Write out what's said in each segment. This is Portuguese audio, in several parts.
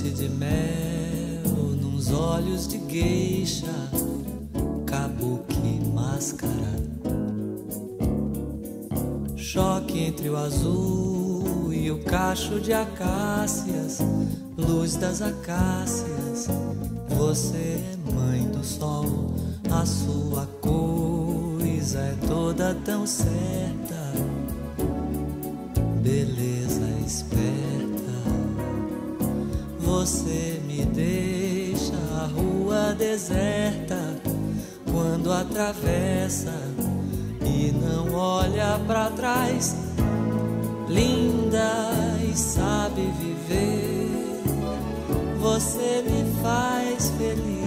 Noite de mel, nos olhos de geisha, kabuki máscara. Choque entre o azul e o cacho de acácias, luz das acácias. Você é mãe do sol, a sua coisa é toda tão certa. Beleza esperta, você me deixa a rua deserta quando atravessa e não olha pra trás. Linda e sabe viver, você me faz feliz.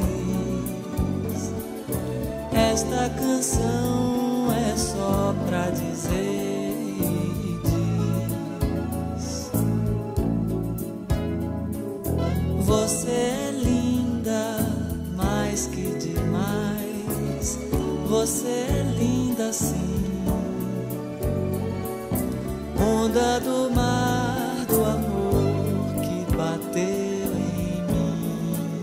Esta canção é só pra dizer. Você é linda, mais que demais. Você é linda sim. Onda do mar, do amor que bateu em mim.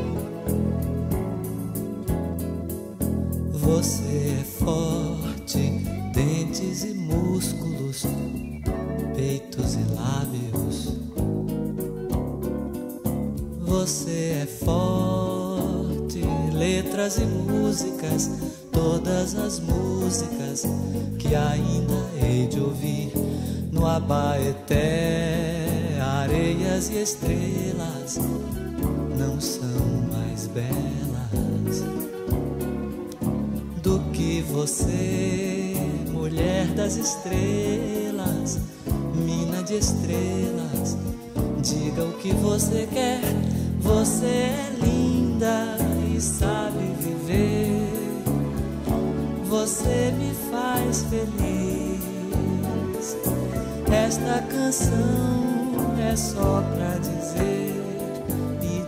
Você é forte, dentes e músculos, peitos e lábios. Você é forte, letras e músicas, todas as músicas que ainda hei de ouvir no Abaeté. Areias e estrelas não são mais belas do que você, mulher das estrelas, mina de estrelas. Diga o que você quer. Você é linda e sabe viver. Você me faz feliz. Esta canção é só pra dizer e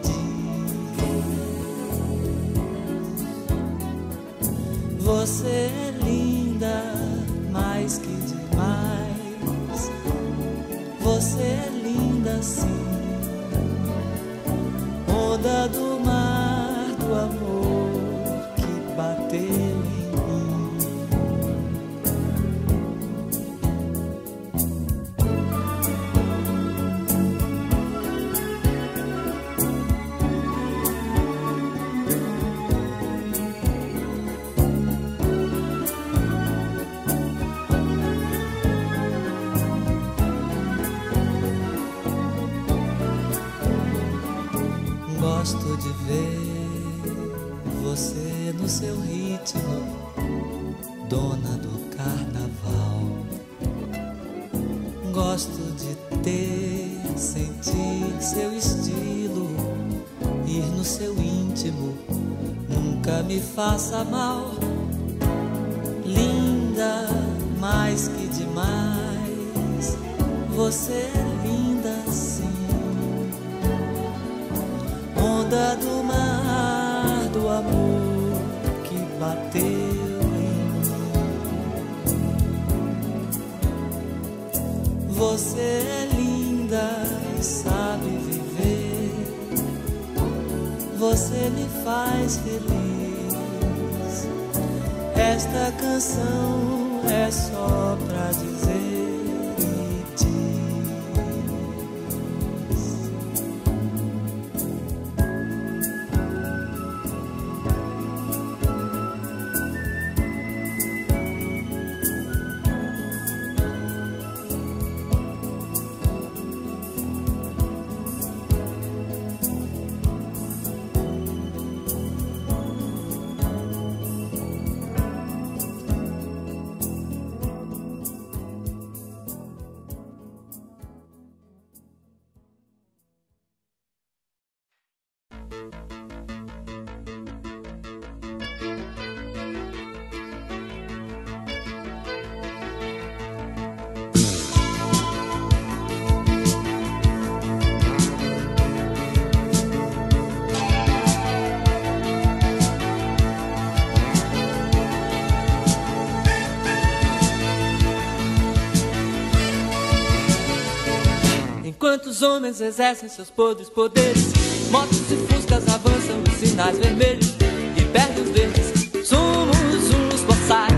diz. Você é linda, mais que demais. Você é linda sim. Onda do mar, do amor que bateu em mim. Gosto de ver você no seu ritmo, dona do carnaval. Gosto de ter, sentir seu estilo, ir no seu íntimo, nunca me faça mal. Linda, mais que demais, você é linda sim. Onda do mar, do amor que bateu em mim. Você é linda e sabe viver. Você me faz feliz. Esta canção é só pra dizer. os homens exercem seus podres poderes, motos e fuscas avançam os sinais vermelhos e perdem os verdes, somos uns boçais.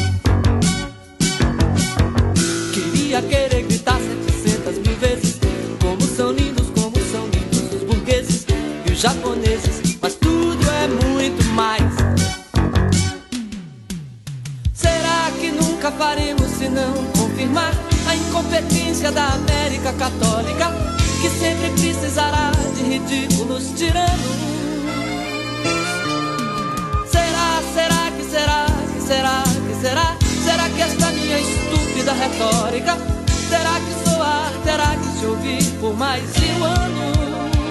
Queria querer gritar 700 mil vezes como são lindos os burgueses e os japoneses, mas tudo é muito mais. Será que nunca faremos senão confirmar a incompetência da América Católica, que sempre precisará de ridículos tiranos? Será que esta minha estúpida retórica terá que soar, terá que se ouvir por mais 1.000 anos?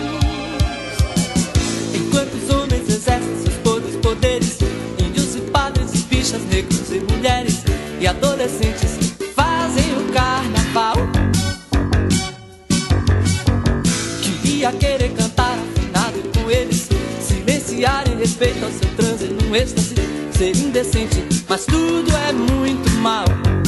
Enquanto os homens exercem seus podres poderes, índios e padres e bichas, negros e mulheres e adolescentes fazem o carnaval. Queria querer cantar afinado com eles, silenciar em respeito ao seu transe num êxtase, ser indecente, mas tudo é muito mal.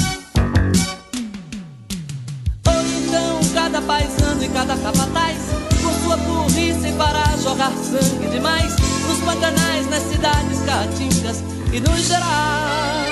Ou então cada paisano e cada capataz, com sua burrice para jorrar sangue demais nos pantanais, nas cidades caatingas e nos gerais.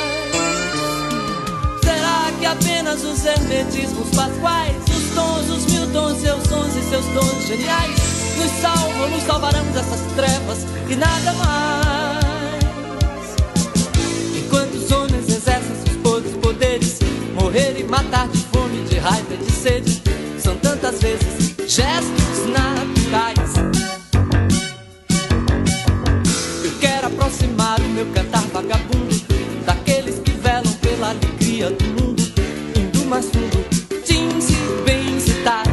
Será que apenas os hermetismos pasquais, os tons, os 1000 tons, seus sons e seus dons geniais nos salvam, nos salvarão dessas trevas e nada mais? Enquanto os homens exercem seus podres poderes, morrer e matar de fome, de raiva e de sede são tantas vezes gestos naturais. Eu quero aproximar o meu cantar vagabundo daqueles que velam pela alegria do mundo, indo mais fundo, jeans e bens e tais.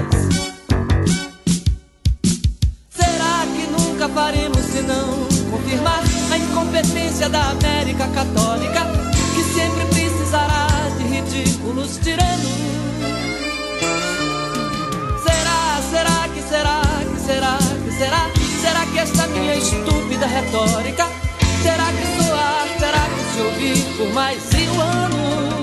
Será que nunca faremos senão confirmar a incompetência da América Católica, que sempre precisará de ridículos tiranos? Será que esta minha estúpida retórica terá que soar, terá que se ouvir por mais 1.000 anos?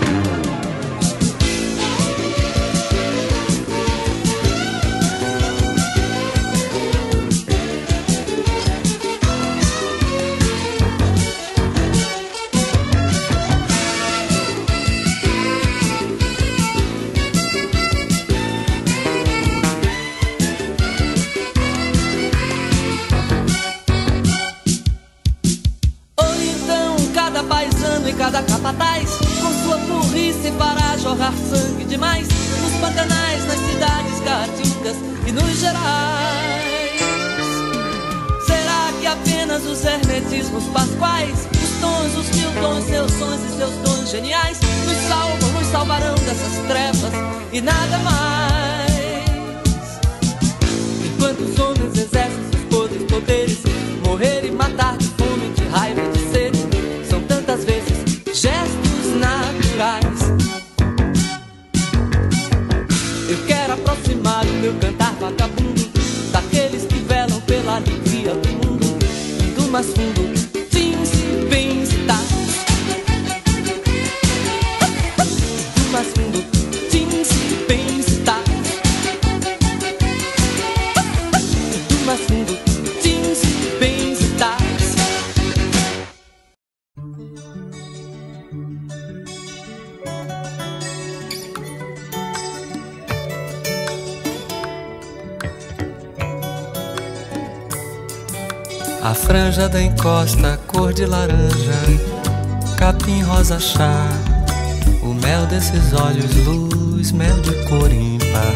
Cada capataz, com sua burrice para jorrar sangue demais nos pantanais, nas cidades caatingas e nos gerais. Será que apenas os hermetismos pasquais, os tons, os 1000 tons, seus sons e seus dons geniais nos salvam, nos salvarão dessas trevas e nada mais? Enquanto os homens exercem seus podres poderes, morrer e matar de fome, de raiva e de sede são tantas vezes gestos naturais. Eu quero aproximar o meu cantar vagabundo daqueles que velam pela alegria do mundo, indo mais fundo, jeans e bens e tais. Indo mais fundo, jeans e bens e tais. Indo mais fundo, jeans e bens e tais. A franja da encosta, cor de laranja, capim rosa chá, o mel desses olhos, luz, mel de cor ímpar.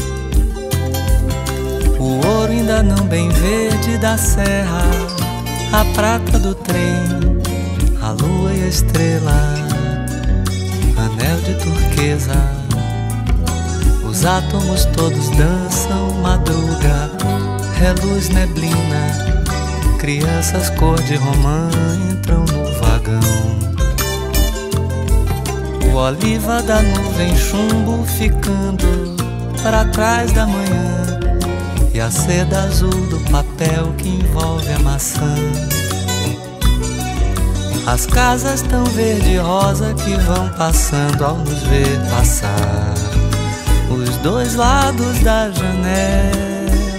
O ouro ainda não bem verde da serra, a prata do trem, a lua e a estrela, anel de turquesa. Os átomos todos dançam, madruga, reluz neblina. Crianças cor de romã entram no vagão. O oliva da nuvem chumbo ficando para trás da manhã, e a seda azul do papel que envolve a maçã. As casas tão verde e rosa que vão passando ao nos ver passar. os dois lados da janela.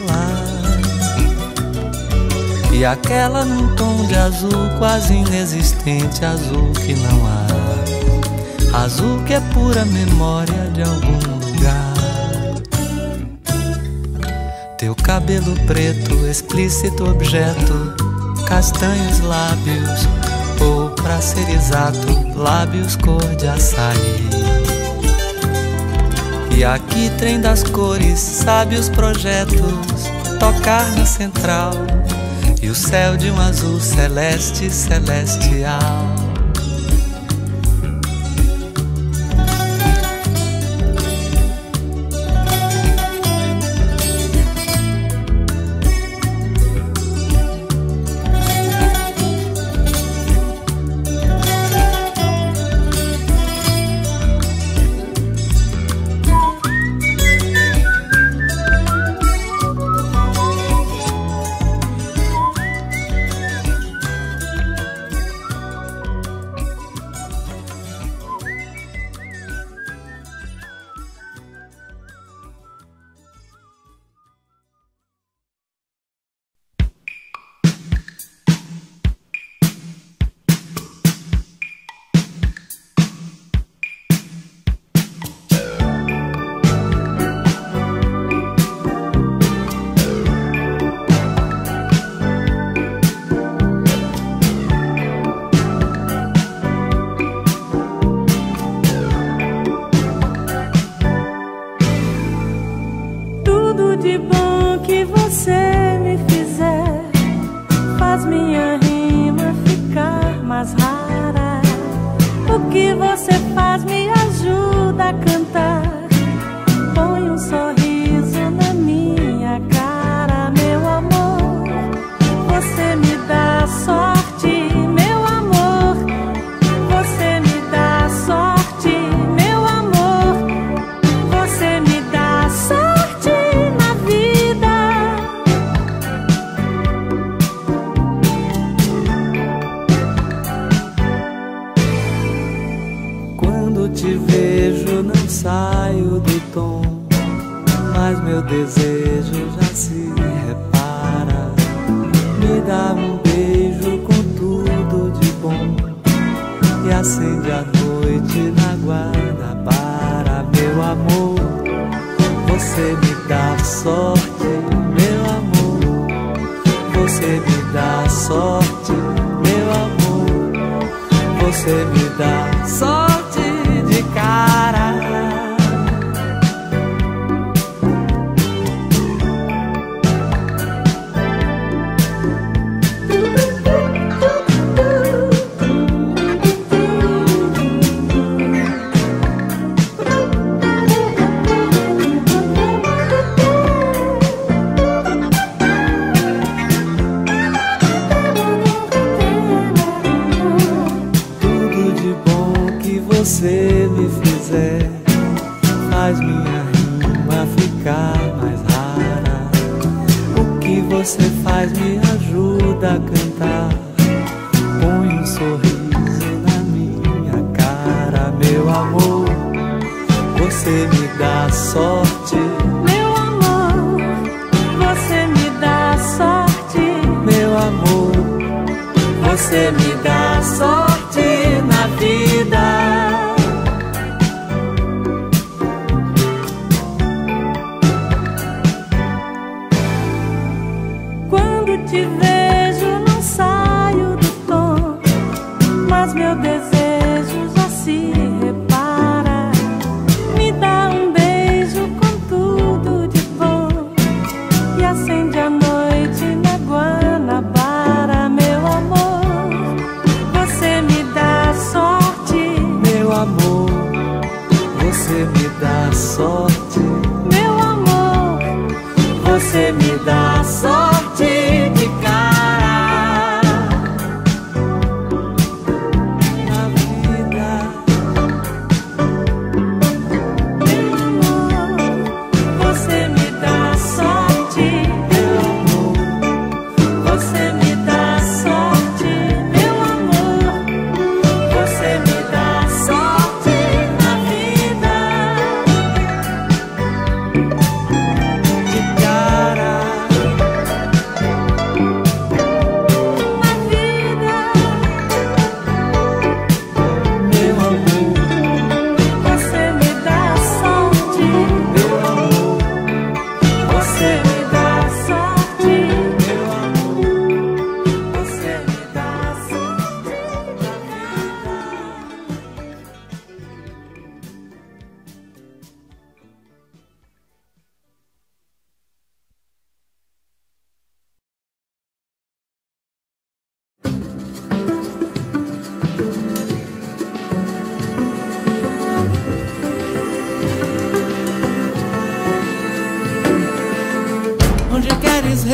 E aquela num tom de azul quase inexistente, azul que não há, azul que é pura memória de algum lugar. Teu cabelo preto, explícito objeto, castanhos lábios, ou pra ser exato, lábios cor de açaí. E aqui trem das cores, sabe os projetos, tocar na central, e o céu de um azul celeste, celestial.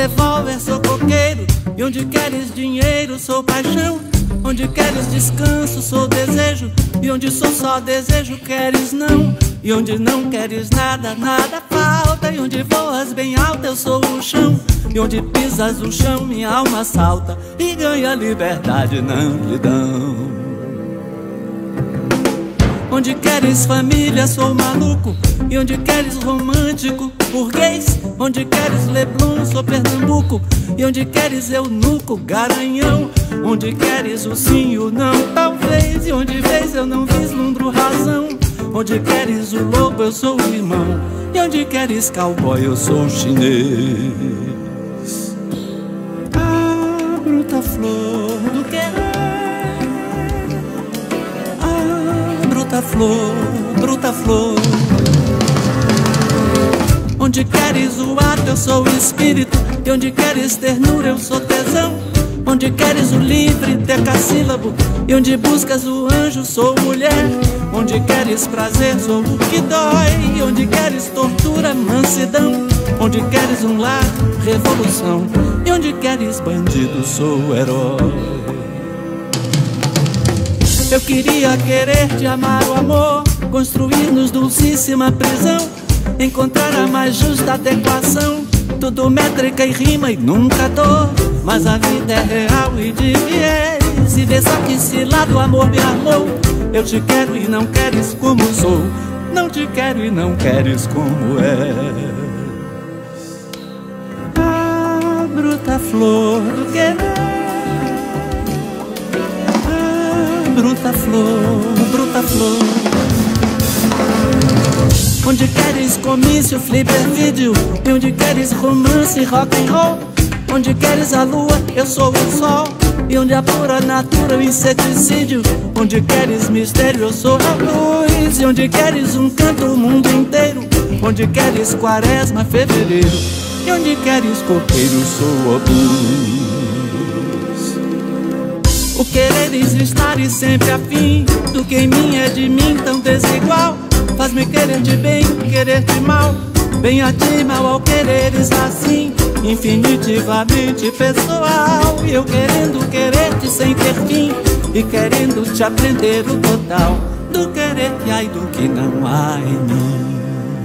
revólver, sou coqueiro. E onde queres dinheiro, sou paixão. Onde queres descanso, sou desejo. E onde sou só desejo, queres não. E onde não queres nada, nada falta. E onde voas bem alto, eu sou o chão. E onde pisas o chão, minha alma salta e ganha liberdade, não lhe dão. Onde queres família, sou maluco. E onde queres romântico, burguês. Onde queres Leblon, sou Pernambuco. E onde queres eunuco, garanhão. Onde queres o sim e o não, talvez. E onde vês eu não vislumbro razão. Onde queres o lobo, eu sou o limão. E onde queres cowboy, eu sou o chinês. Ah, bruta flor do querer. Ah, bruta flor, bruta flor. Onde queres o ato, eu sou o espírito. E onde queres ternura, eu sou tesão. Onde queres o livre decassílabo. E onde buscas o anjo, sou mulher. Onde queres prazer, sou o que dói. E onde queres tortura, mansidão. Onde queres um lar, revolução. E onde queres bandido, sou o herói. Eu queria querer te amar o amor, construir-nos dulcíssima prisão, encontrar a mais justa adequação, tudo métrica e rima e nunca dor. Mas a vida é real e de viés, e vê só que esse lado o amor me armou. Eu te quero e não queres como sou, não te quero e não queres como és. Ah, bruta flor do querer. Ah, bruta flor, bruta flor. Onde queres comício, flipper vídeo. E onde queres romance, rock and roll. Onde queres a lua, eu sou o sol. E onde a pura natura, o inseticídio. Onde queres mistério, eu sou a luz. E onde queres um canto, o mundo inteiro. Onde queres quaresma, fevereiro. E onde queres coqueiro, sou o blues. O quereres estar e sempre afim do que em mim é de mim tão desigual. Faz-me querer de bem, querer de mal. Bem a ti, mal ao quereres assim, infinitivamente pessoal. E eu querendo querer-te sem ter fim, e querendo te aprender o total do querer que há e do que não há em mim.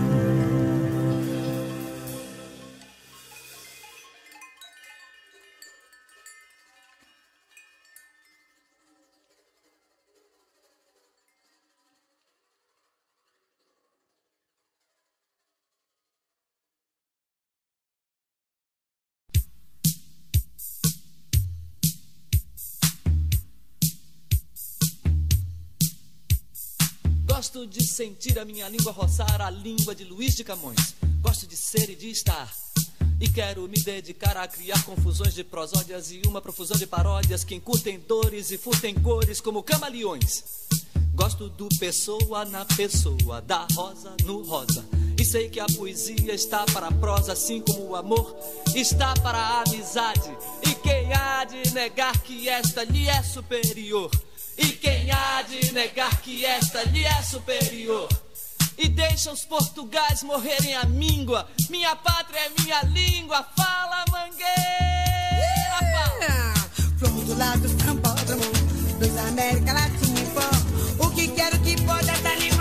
Gosto de sentir a minha língua roçar a língua de Luís de Camões. Gosto de ser e de estar. E quero me dedicar a criar confusões de prosódias e uma profusão de paródias que encurtem dores e furtem cores como camaleões. Gosto do pessoa na pessoa, da rosa no rosa. E sei que a poesia está para a prosa, assim como o amor está para a amizade. E quem há de negar que esta lhe é superior? E quem há de negar que esta lhe é superior? E deixa os portugais morrerem a míngua. Minha pátria é minha língua. Fala, Mangueira, fala. Flor do lado do sambódromo, dos América Latina em pó. O que quero que pode essa língua?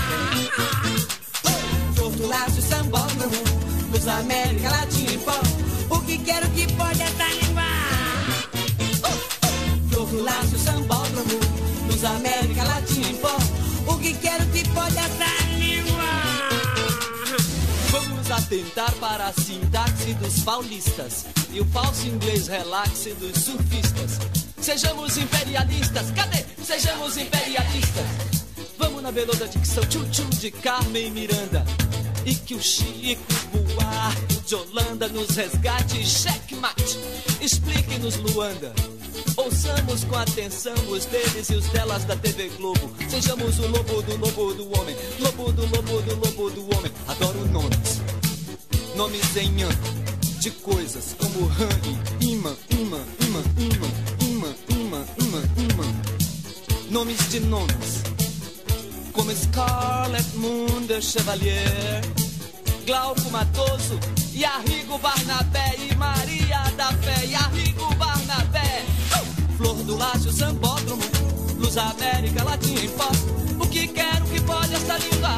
Flor do lado do sambódromo, dos América Latina em pó. O que quero que pode essa língua? Flor do lado do sambódromo, dos América Latina em pó. O que quero que pode essa língua? Vamos atentar para a sintaxe dos paulistas e o falso inglês relaxe dos surfistas. Sejamos imperialistas, cadê? Sejamos imperialistas. Vamos na beleza dicção tchum-tchum de Carmen Miranda. E que o Chico Buarque de Holanda nos resgate. Checkmate, explique-nos Luanda. Ouçamos com atenção os deles e os delas da TV Globo. Sejamos o lobo do homem. Lobo do homem. Adoro nomes. Nomes em an de coisas como Han e imã. Nomes de nomes como Scarlet Moon de Chevalier, Glauco Matoso, E Arrigo Barnabé e Maria da Fé. E Arrigo Barnabé. Flor do Lácio, Sambódromo, Luz América Latina em pó. O que quero que pode esta língua?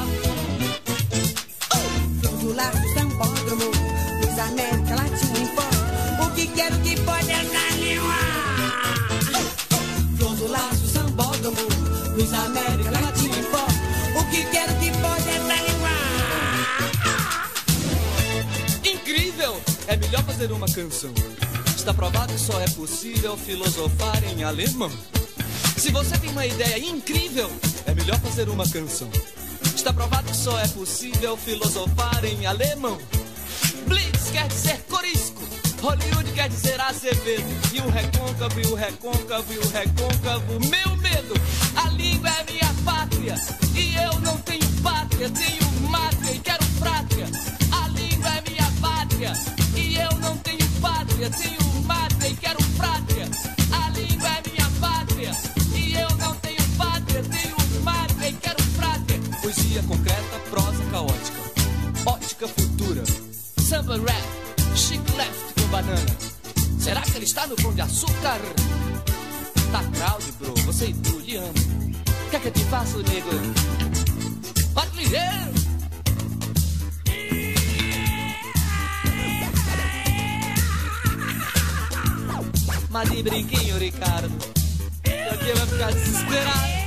Flor do Lácio, Sambódromo, Luz América Latina em pó. O que quero que pode esta língua? Flor do Lácio, Sambódromo, Luz América Latina em pó. O que quero que pode esta língua? Incrível! É melhor fazer uma canção. Está provado que só é possível filosofar em alemão. Se você tem uma ideia incrível, é melhor fazer uma canção. Está provado que só é possível filosofar em alemão. Blitz quer dizer corisco, Hollywood quer dizer Azevedo. E o recôncavo, e o recôncavo, e o recôncavo, meu medo. A língua é minha pátria, e eu não tenho pátria. Tenho mátria e quero frátria. A língua é minha pátria, e eu não tenho pátria. Tenho mátria e quero frátria. A língua é minha pátria, e eu não tenho pátria. Tenho mátria e quero frátria. Poesia concreta, prosa caótica, ótica futura, samba rap, chic left com banana. Será que ele está no Pão de Açúcar? Tá crowd, bro, você e tu, lhe amo. O que é que eu te faço, nego? Pode me ver. Mas de brinquinho, Ricardo, porque vai ficar desesperado.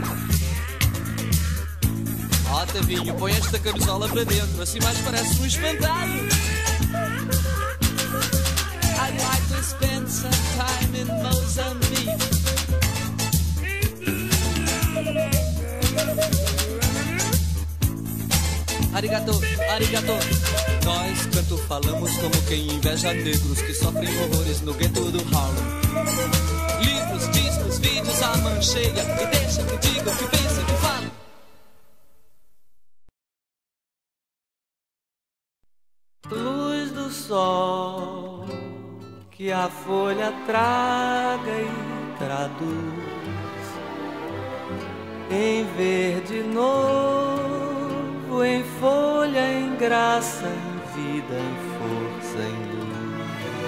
Ó, Tavinho, põe esta camisola pra dentro, assim mais parece um espantalho. I'd like to spend some time in Mozambique. Arigato, arigato. Nós, canto, falamos como quem inveja negros que sofrem horrores no gueto do Harlem. Livros, discos, vídeos, a mancheia. E deixa que diga o que pensa e que fala. Luz do sol que a folha traga e traduz em verde novo, em folha, em graça, em vida, em força, em luz.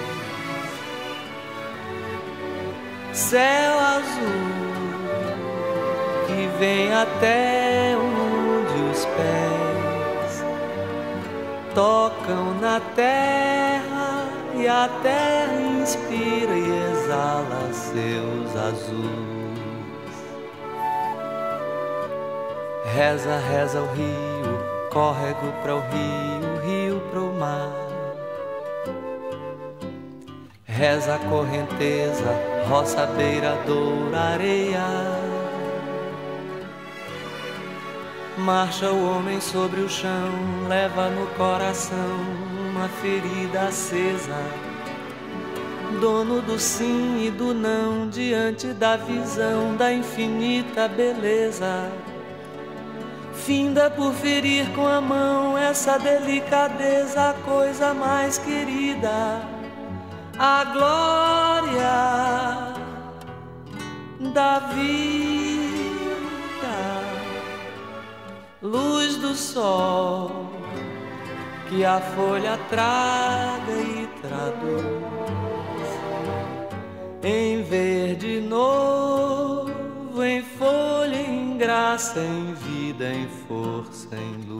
Céu azul que vem até onde os pés tocam na terra, e a terra inspira e exala seus azuis. Reza, reza o rio, córrego para o rio para o mar. Reza a correnteza, roça, beira, doura, areia. Marcha o homem sobre o chão, leva no coração uma ferida acesa. Dono do sim e do não, diante da visão da infinita beleza. Finda por ferir com a mão essa delicadeza, a coisa mais querida, a glória da vida. Luz do sol que a folha traga e traduz em verde novo, em folha, em graça, em vida, em força, em luz.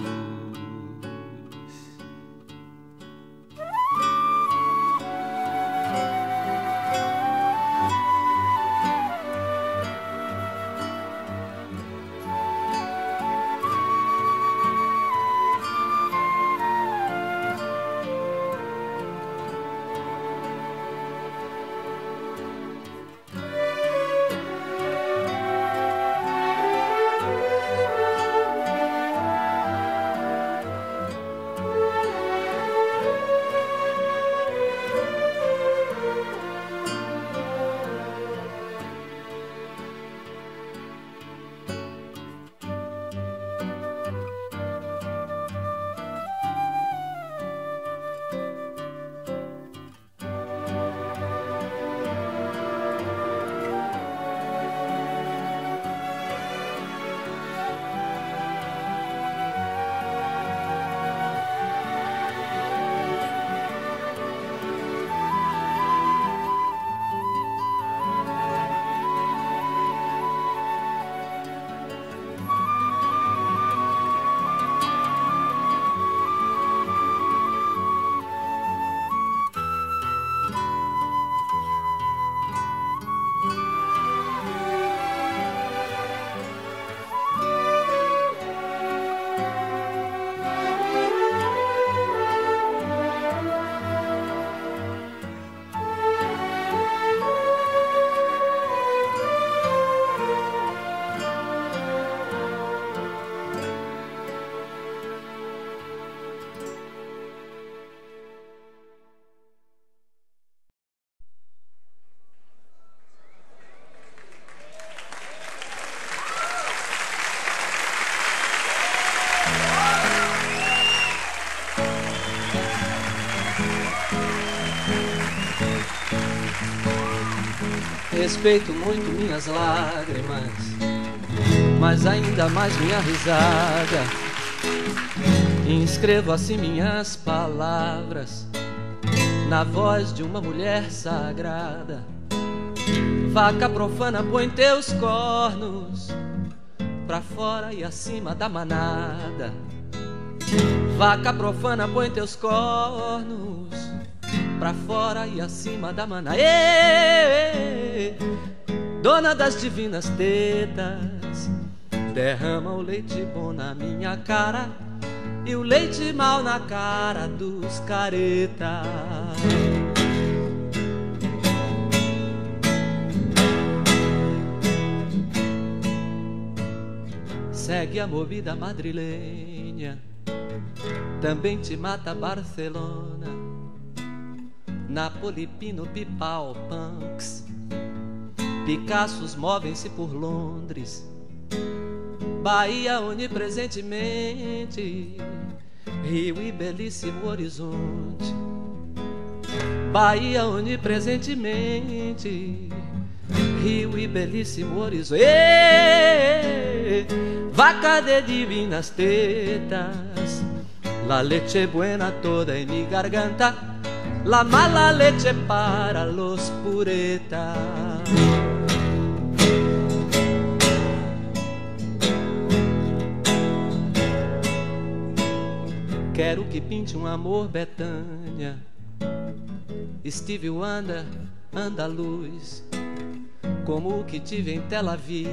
Respeito muito minhas lágrimas, mas ainda mais minha risada. Inscrevo assim minhas palavras na voz de uma mulher sagrada. Vaca profana, põe teus cornos pra fora e acima da manada. Vaca profana, põe teus cornos pra fora e acima da manada. Dona das divinas tetas, derrama o leite bom na minha cara e o leite mal na cara dos careta. Segue a movida madrilenha, também te mata Barcelona, Napoli, Pino, Pipal, Punks, Picassos movem-se por Londres, Bahia onipresentemente, Rio e belíssimo horizonte. Bahia onipresentemente, Rio e belíssimo horizonte. Vaca de divinas tetas, la leche buena toda en mi garganta, la mala leche para los puretas. Quero que pinte um amor Betânia, Stevie Wonder, andaluz, como o que tive em Tel Aviv,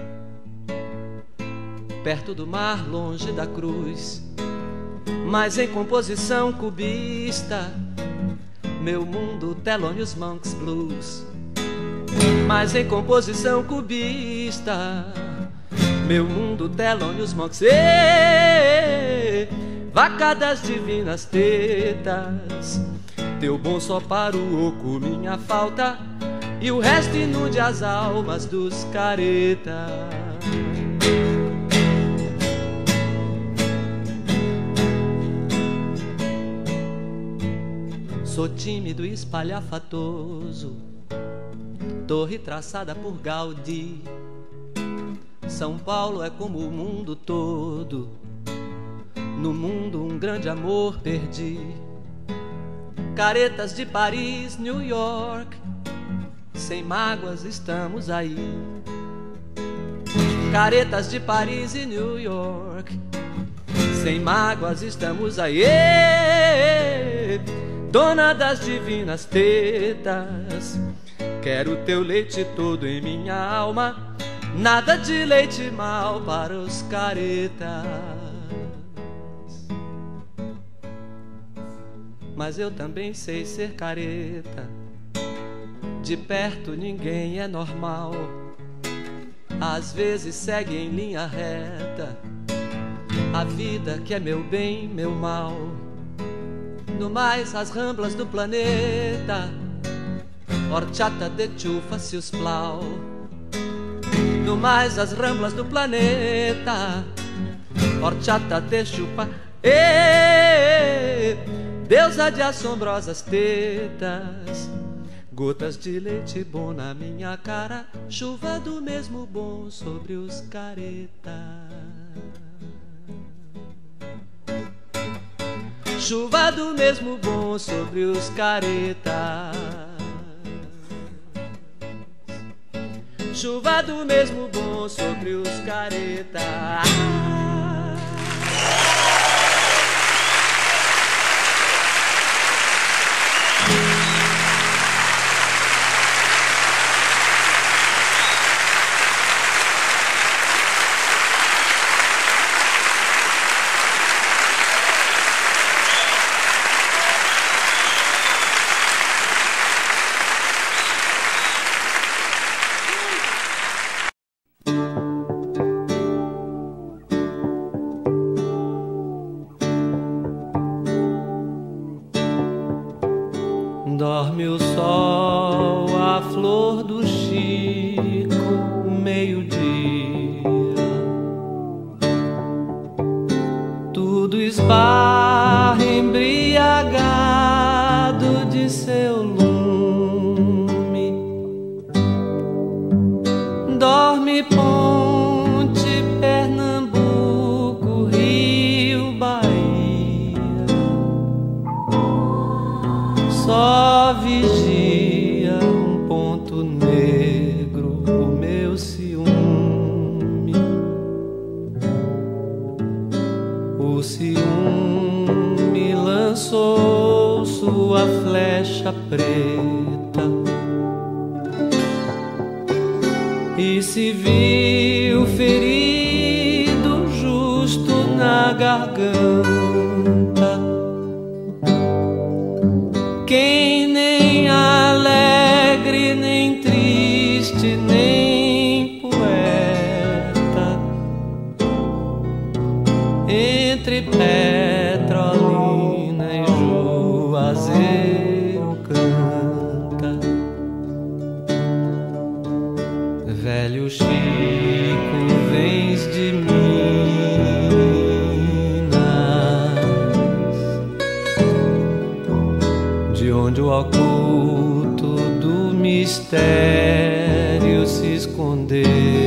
perto do mar, longe da cruz, mas em composição cubista, meu mundo Thelonious Monk's Blues. Mas em composição cubista, meu mundo Thelonious Monk's. Vaca das divinas tetas, teu bom só para o oco, minha falta, e o resto inunde as almas dos careta. Sou tímido e espalhafatoso, torre traçada por Gaudí. São Paulo é como o mundo todo, no mundo um grande amor perdi. Caretas de Paris, New York, sem mágoas estamos aí. Caretas de Paris e New York, sem mágoas estamos aí. Dona das divinas tetas, quero teu leite todo em minha alma, nada de leite mal para os caretas. Mas eu também sei ser careta, de perto ninguém é normal, às vezes segue em linha reta a vida que é meu bem, meu mal. No mais as ramblas do planeta, horchata de chufa se os plau. No mais as ramblas do planeta, horchata de chupa. Deusa de assombrosas tetas, gotas de leite bom na minha cara, chuva do mesmo bom sobre os careta. Chuva do mesmo bom sobre os careta. Chuva do mesmo bom sobre os careta. Dorme o sol, a flor do Chico, meio-dia. Tudo esbarra embriagado de seu lume. Dorme Ponte, Pernambuco, Rio, Bahia. Só vigia um ponto negro, o meu ciúme. O ciúme lançou sua flecha preta e se viu ferido justo na garganta. Quem nem alegre, nem triste, nem poeta, entre Petrolina e Juazeiro canta. Velho Chico, vens de Minas, de onde o oculto do mistério se escondeu.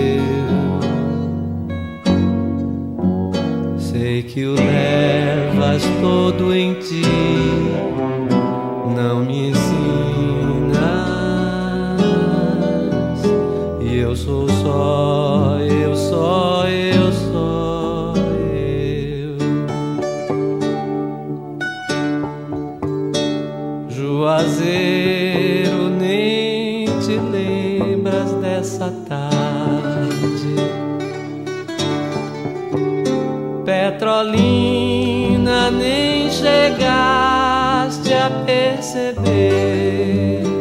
Sei que o levas todo em ti, não me ensinas. E eu sou só, eu só, eu só, eu. Juazeiro, nem te lembras dessa tarde. Petrolina, nem chegaste a perceber,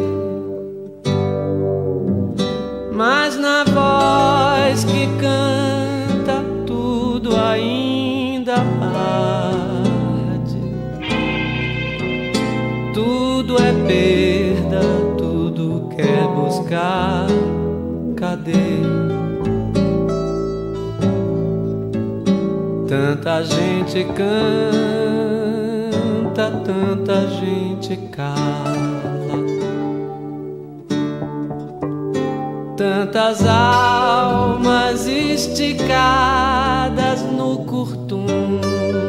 mas na voz que canta tudo ainda arde. Tudo é perda, tudo quer buscar. Cadê? Tanta gente canta, tanta gente cala, tantas almas esticadas no curtume.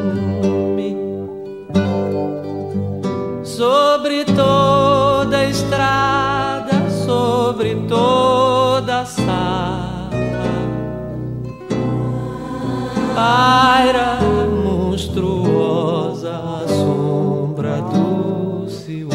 Sobre toda a estrada, sobre toda a sala, paira monstruosa a sombra do ciúme.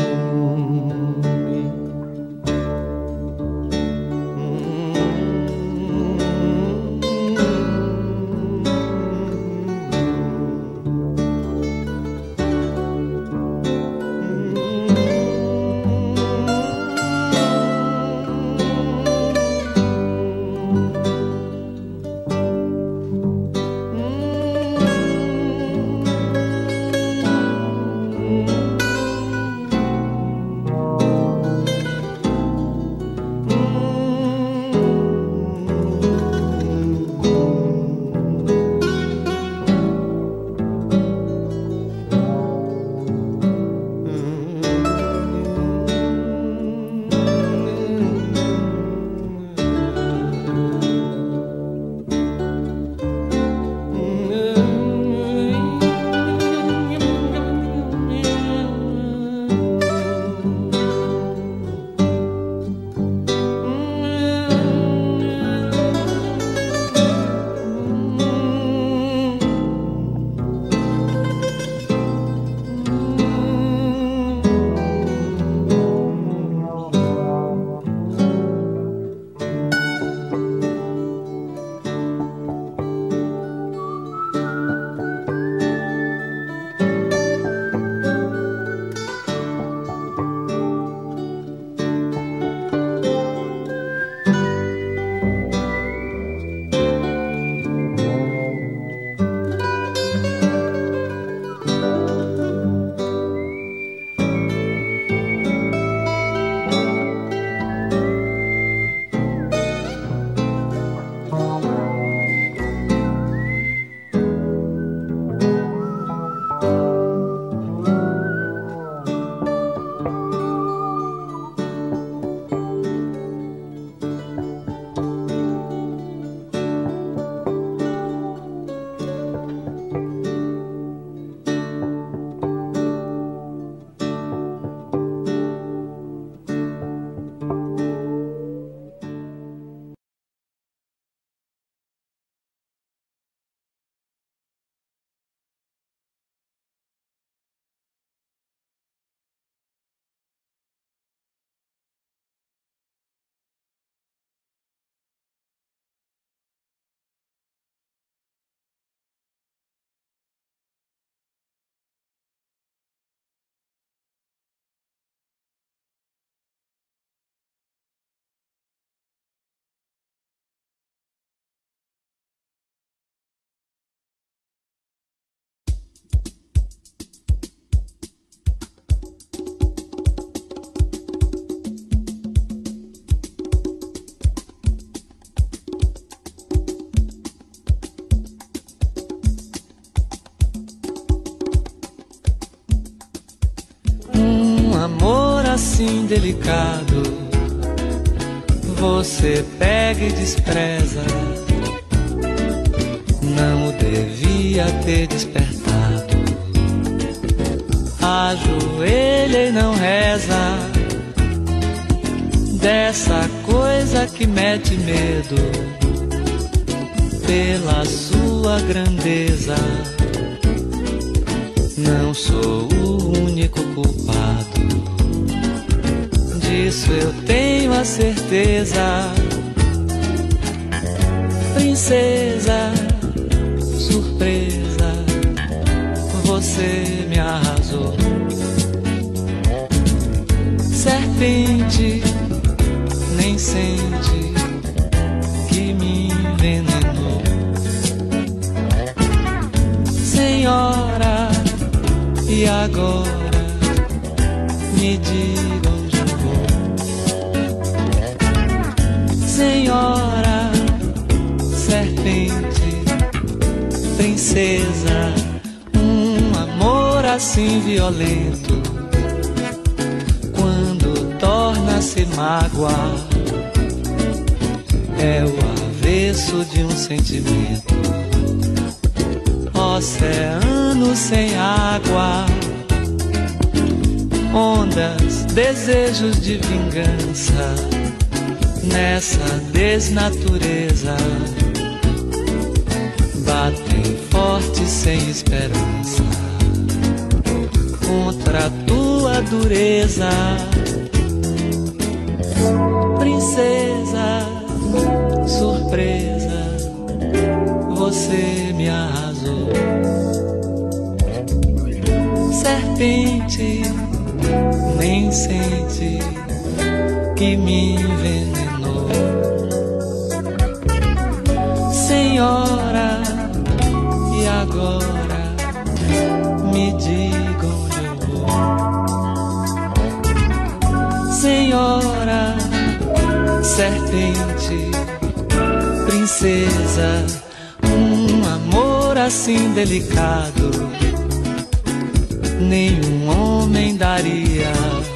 assim delicado você pega e despreza. Não o devia ter despertado. Ajoelha e não reza dessa coisa que mete medo pela sua grandeza. Não sou o único culpado, disso eu tenho a certeza. Princesa, surpresa, você me arrasou. Serpente, nem sente que me envenenou. Senhora, e agora me diga onde eu vou. Senhora, serpente, princesa, um amor assim violento, quando torna-se mágoa, é o avesso de um sentimento. Oceano sem água, ondas, desejos de vingança, nessa desnatureza, batem forte sem esperança, contra a tua dureza. Princesa, surpresa, você me arrasou. Serpente, nem sente que me envenenou. Senhora, e agora me diga onde eu vou. Senhora, serpente, princesa, um amor assim delicado nenhum homem daria.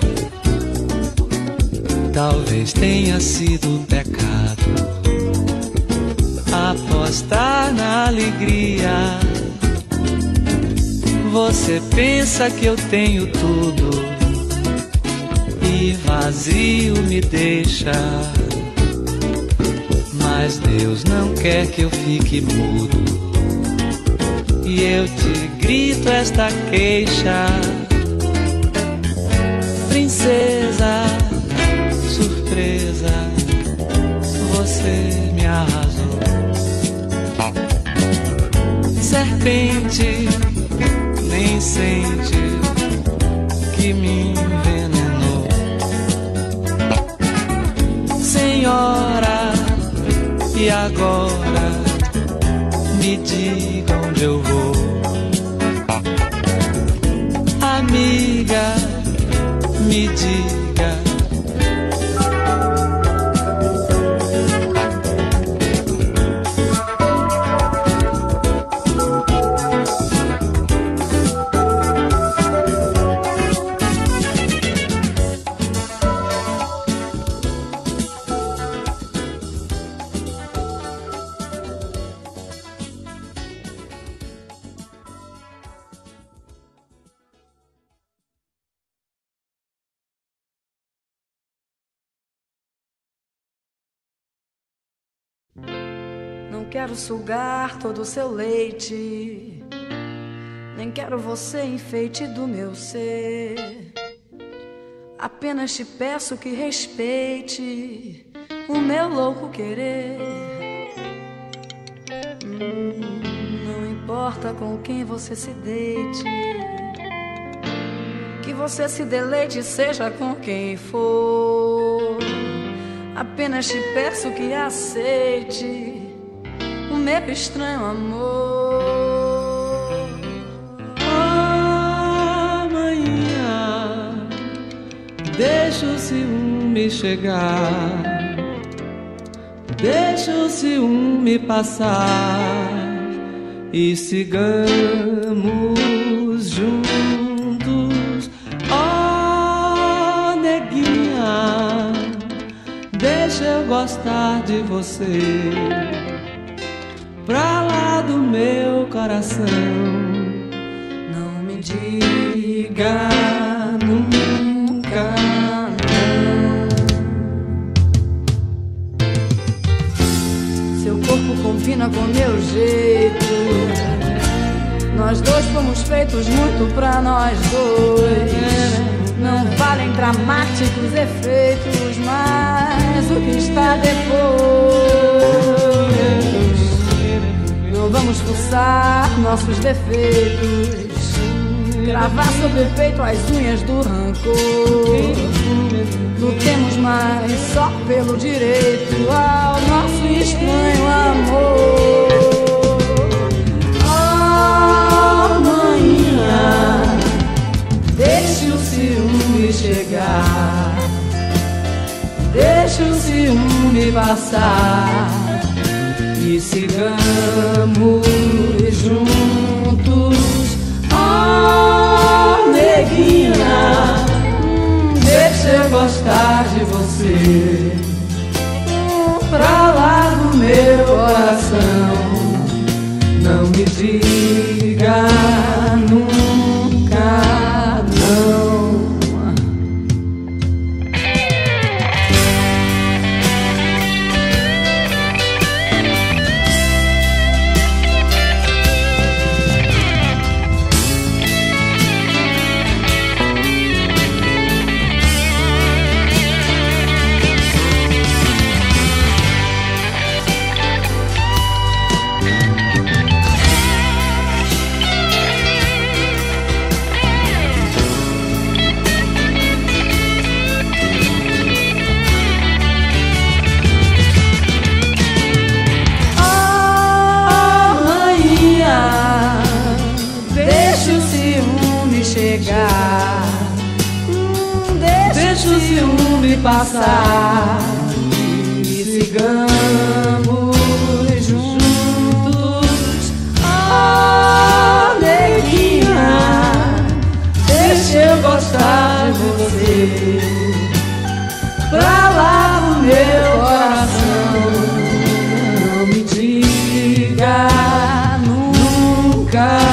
Talvez tenha sido pecado apostar na alegria. Você pensa que eu tenho tudo e vazio me deixa, mas Deus não quer que eu fique mudo. E eu te grito esta queixa. Princesa, surpresa, você me arrasou. Serpente, nem sente que me envenenou. Senhora, e agora me diga onde eu vou. Amiga, me diga. Não quero sugar todo o seu leite, nem quero você enfeite do meu ser. Apenas te peço que respeite o meu louco querer. Não importa com quem você se deite, que você se deleite, seja com quem for. Apenas te peço que aceite o meu estranho amor. Amanhã deixa o ciúme chegar, deixa o ciúme passar e sigamos juntos. Oh, neguinho, gostar de você. Pra lá do meu coração, não me diga nunca não. Seu corpo combina com meu jeito. Nós dois fomos feitos muito pra nós dois. Não valem dramáticos efeitos, mas o que está depois. Não vamos forçar nossos defeitos, gravar sobre o peito as unhas do rancor. Lutemos mais só pelo direito ao nosso estranho amor. Oh, manhã, deixe o ciúme chegar, deixe o ciúme passar e sigamos juntos. Oh, neguinha, deixa eu gostar de você. Pra lá do meu coração, não me diga nunca não. Deixa o ciúme passar e sigamos juntos. Oh, neguinha, deixa eu gostar de você. Pra lá do meu coração, não me diga nunca.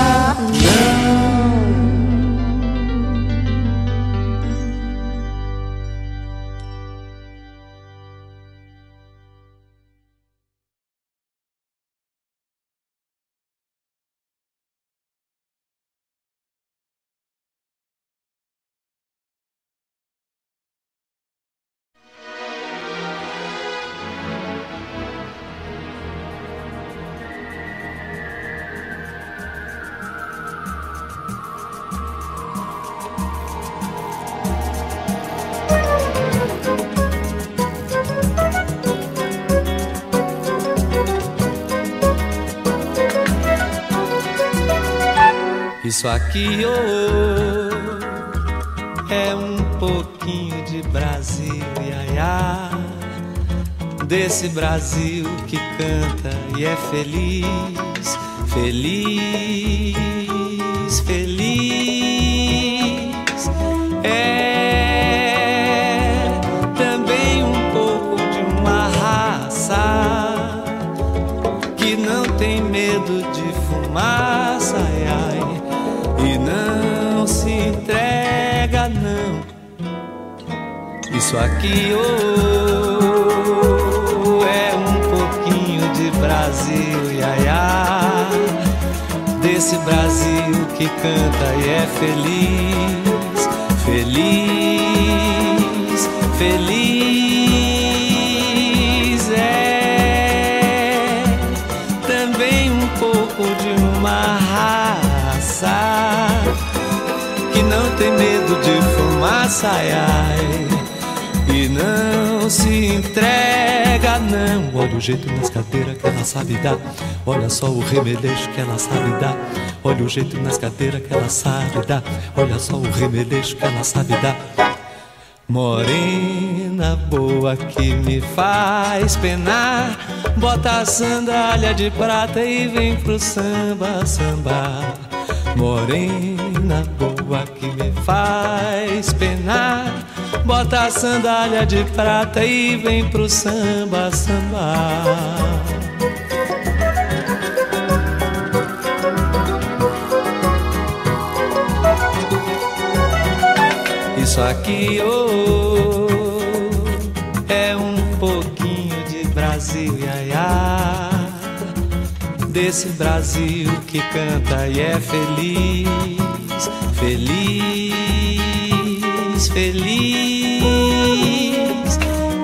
Isso aqui é um pouquinho de Brasil, iaiá, desse Brasil que canta e é feliz, feliz, feliz. É também um pouco de uma raça que não tem medo de fumaça, ai, ai, e não se entrega, não. Isso aqui é um pouquinho de Brasil, iaiá, desse Brasil que canta e é feliz, feliz, feliz. É também um pouco de uma raça que não tem medo de fumaça, ai, ai, e não se entrega, não. Olha o jeito nas cadeiras que ela sabe dar, olha só o remeleixo que ela sabe dar. Olha o jeito nas cadeiras que ela sabe dar, olha só o remeleixo que ela sabe dar. Morena boa que me faz penar, bota a sandália de prata e vem pro samba, samba. Morena boa que me faz penar, bota a sandália de prata e vem pro samba, sambar. Isso aqui, é um pouquinho de Brasil, iaiá, desse Brasil que canta e é feliz, feliz, feliz.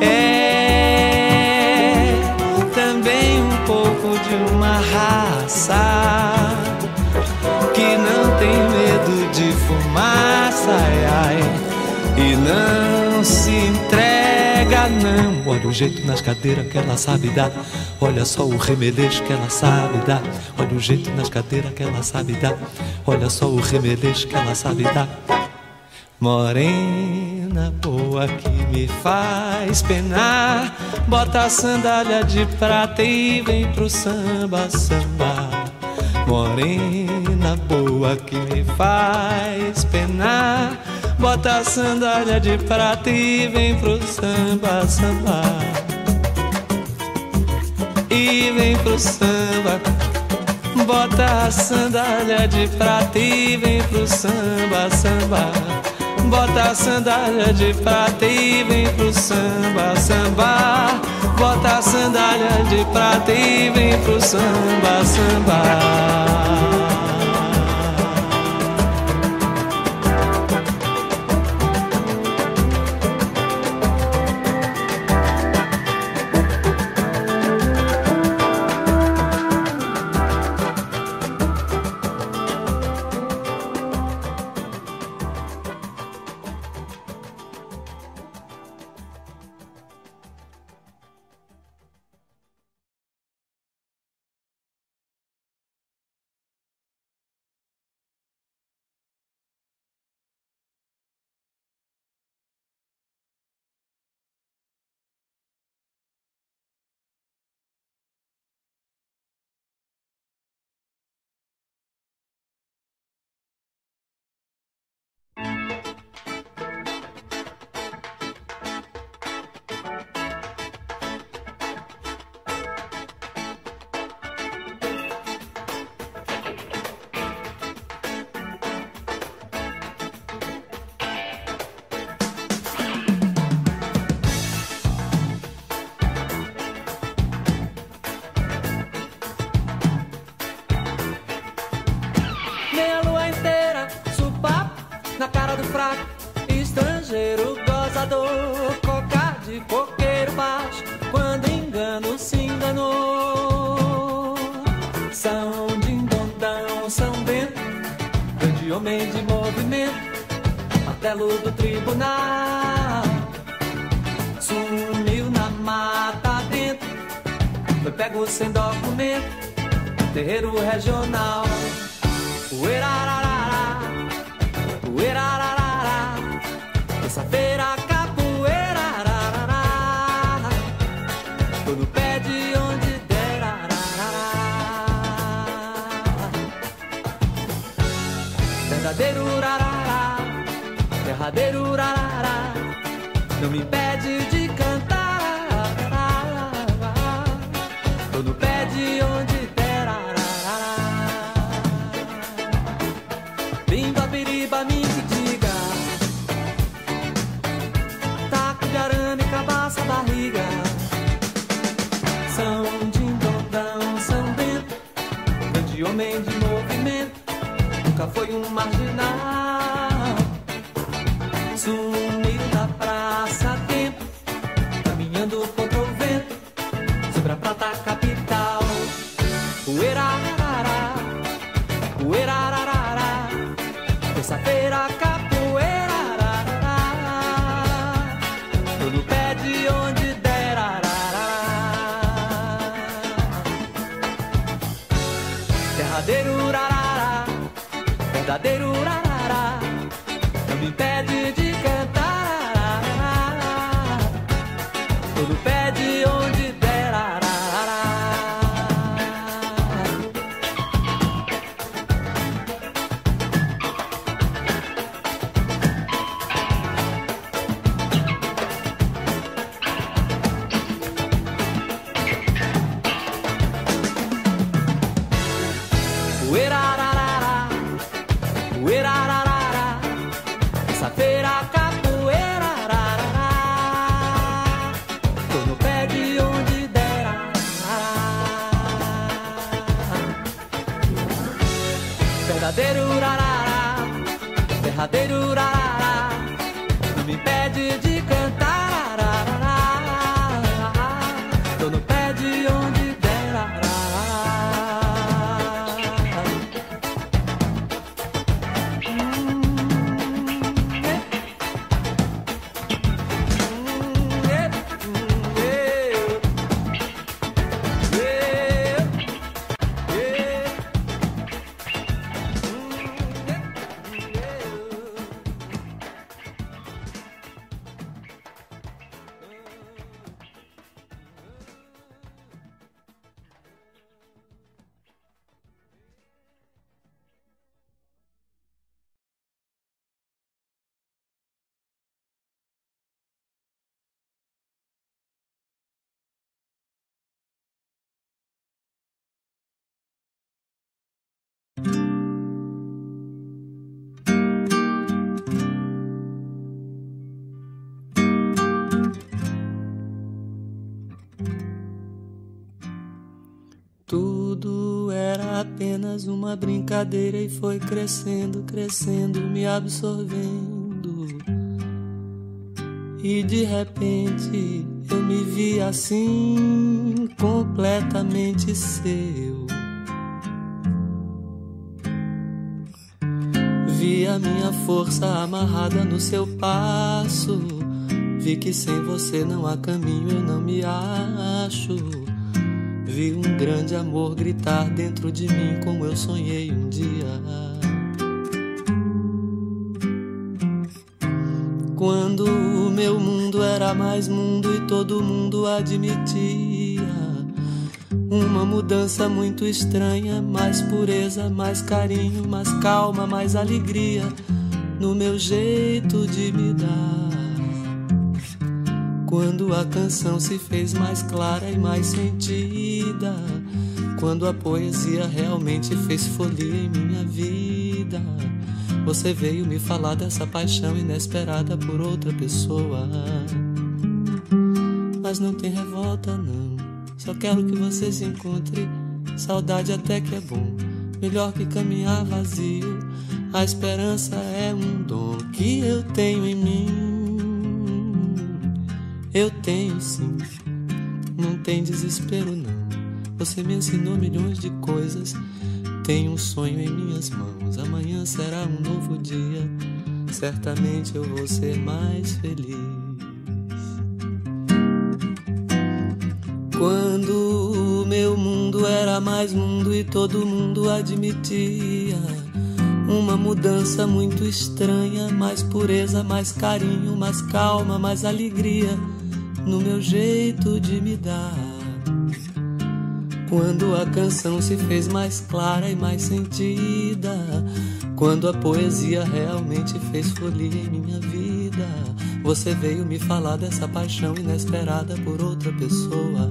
É também um pouco de uma raça que não tem medo de fumaça, ai, ai, e não se entrega, não. Olha o jeito nas cadeiras que ela sabe dar. Olha só o remeleixo que ela sabe dar. Olha o jeito nas cadeiras que ela sabe dar. Olha só o remeleixo que ela sabe dar. Morena boa que me faz penar, bota a sandália de prata e vem pro samba, samba. Morena boa que me faz penar, bota a sandália de prata e vem pro samba, samba. E vem pro samba, bota a sandália de prata e vem pro samba, samba. Bota a sandália de prata e vem pro samba, samba. Bota a sandália de prata e vem pro samba, samba. Na cara do fraco, estrangeiro gozador, cocar de coqueiro baixo, quando engano se enganou. São dindondão, São Bento, grande homem de movimento, martelo do tribunal. Sumiu na mata dentro, foi pego sem documento, terreiro regional. Uerararara, terça-feira capoeira, ararará, tô no pé de onde der, ararará. Verdadeiro urarará, derradeiro urarará, não me impede de cantar, ararará, tô no pé de onde der, ararará. Bimba, biriba, me diga, taco de arame, cabaça, barriga. São dindondão, São Bento, grande homem de movimento, nunca foi um marginal. Sumiu na praça a tempo, caminhando contra o vento, sobre a prata capital. Uerarará, uerarará, terça-feira capoeira, ararará, tô no pé de onde der, ararará. Derradeiro urarará, verdadeiro urarará, não me impede de cantar, ararará, tô no pé de onde der, ararará. verdadeiro urarará, derradeiro urarará, não me impede de cantar ararará, tô no pé de onde der arará. Tudo era apenas uma brincadeira e foi crescendo, crescendo, me absorvendo. E de repente eu me vi assim, completamente seu. Vi a minha força amarrada no seu passo. Vi que sem você não há caminho, eu não me acho. Vi um grande amor gritar dentro de mim como eu sonhei um dia. Quando o meu mundo era mais mundo e todo mundo admitia uma mudança muito estranha, mais pureza, mais carinho, mais calma, mais alegria no meu jeito de me dar. Quando a canção se fez mais clara e mais sentida, quando a poesia realmente fez folia em minha vida, você veio me falar dessa paixão inesperada por outra pessoa. Mas não tem revolta não, só quero que você se encontre. Saudade até que é bom, melhor que caminhar vazio. A esperança é um dom que eu tenho em mim. Eu tenho sim, não tem desespero não. Você me ensinou milhões de coisas. Tenho um sonho em minhas mãos. Amanhã será um novo dia. Certamente eu vou ser mais feliz. Quando o meu mundo era mais mundo e todo mundo admitia uma mudança muito estranha, mais pureza, mais carinho, mais calma, mais alegria no meu jeito de me dar. Quando a canção se fez mais clara e mais sentida, quando a poesia realmente fez folia em minha vida, você veio me falar dessa paixão inesperada por outra pessoa.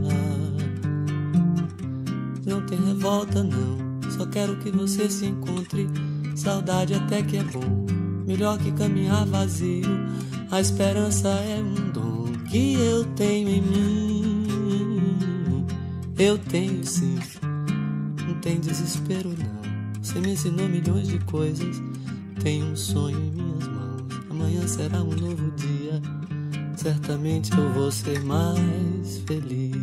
Não tem revolta não, só quero que você se encontre. Saudade até que é bom, melhor que caminhar vazio. A esperança é um dom que eu tenho em mim. Eu tenho sim, não tem desespero não. Você me ensinou milhões de coisas. Tenho um sonho em minhas mãos. Amanhã será um novo dia. Certamente eu vou ser mais feliz.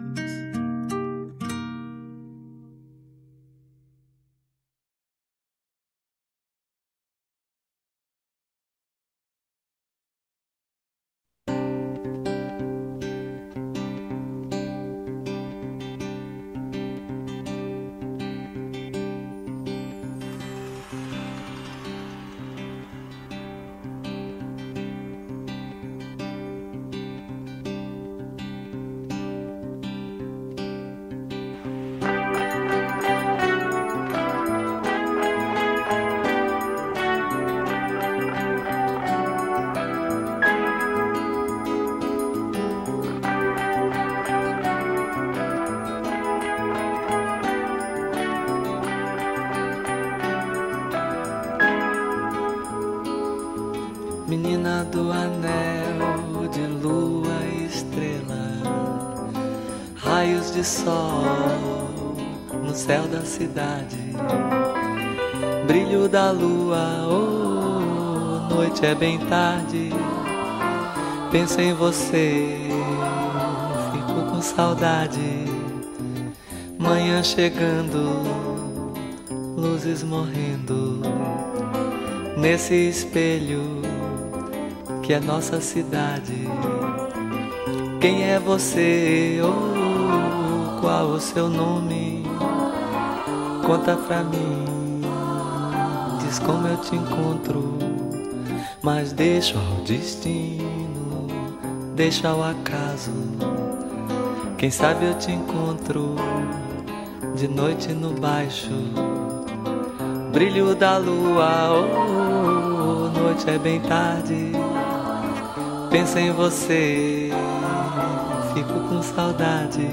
Menina do anel de lua e estrela, raios de sol no céu da cidade. brilho da lua, oh, noite é bem tarde. Penso em você, fico com saudade. Manhã chegando, luzes morrendo, nesse espelho que é nossa cidade. Quem é você, oh, qual o seu nome? Conta pra mim, diz como eu te encontro. Mas deixa ao destino, deixa ao acaso. Quem sabe eu te encontro de noite no baixo. Brilho da lua, oh, noite é bem tarde. Penso em você, fico com saudade.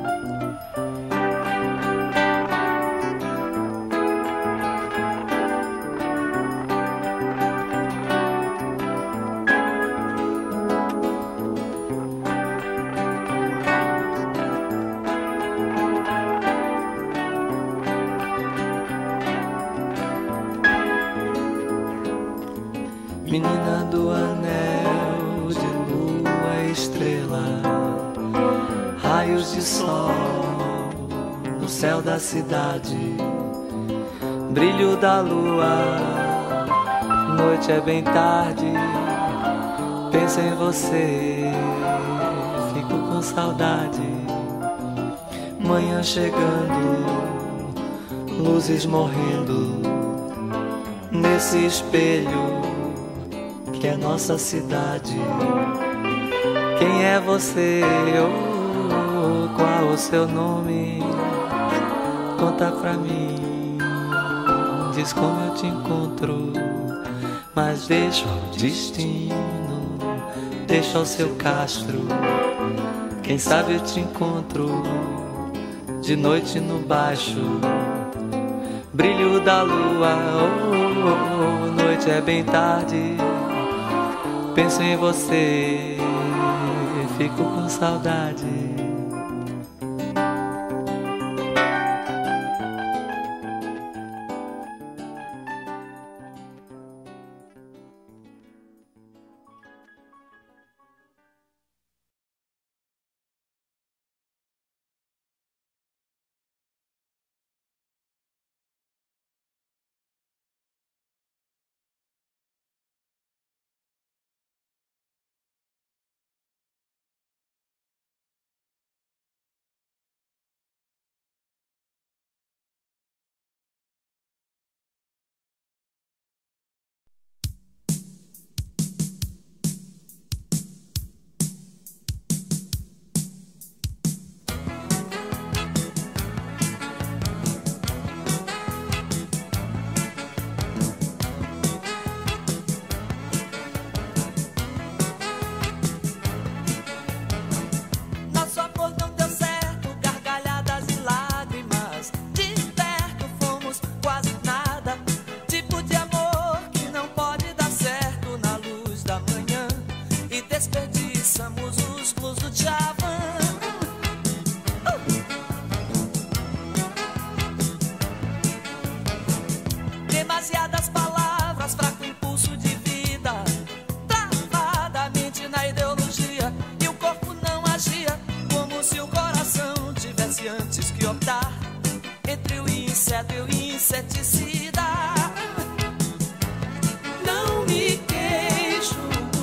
Menina do anel de lua e estrela, raios de sol no céu da cidade. Brilho da lua, noite é bem tarde. Penso em você, fico com saudade. Manhã chegando, luzes morrendo, nesse espelho que é nossa cidade. Quem é você, oh, qual o seu nome? Conta pra mim, diz como eu te encontro. Mas deixa ao destino, deixa ao seu castro. Quem sabe eu te encontro de noite no baixo. Brilho da lua, oh, oh, noite é bem tarde. Penso em você, fico com saudade. Demasiadas palavras, fraco impulso de vida, travadamente na ideologia, e o corpo não agia, como se o coração tivesse antes que optar entre o inseto e o inseticida. Não me queixo,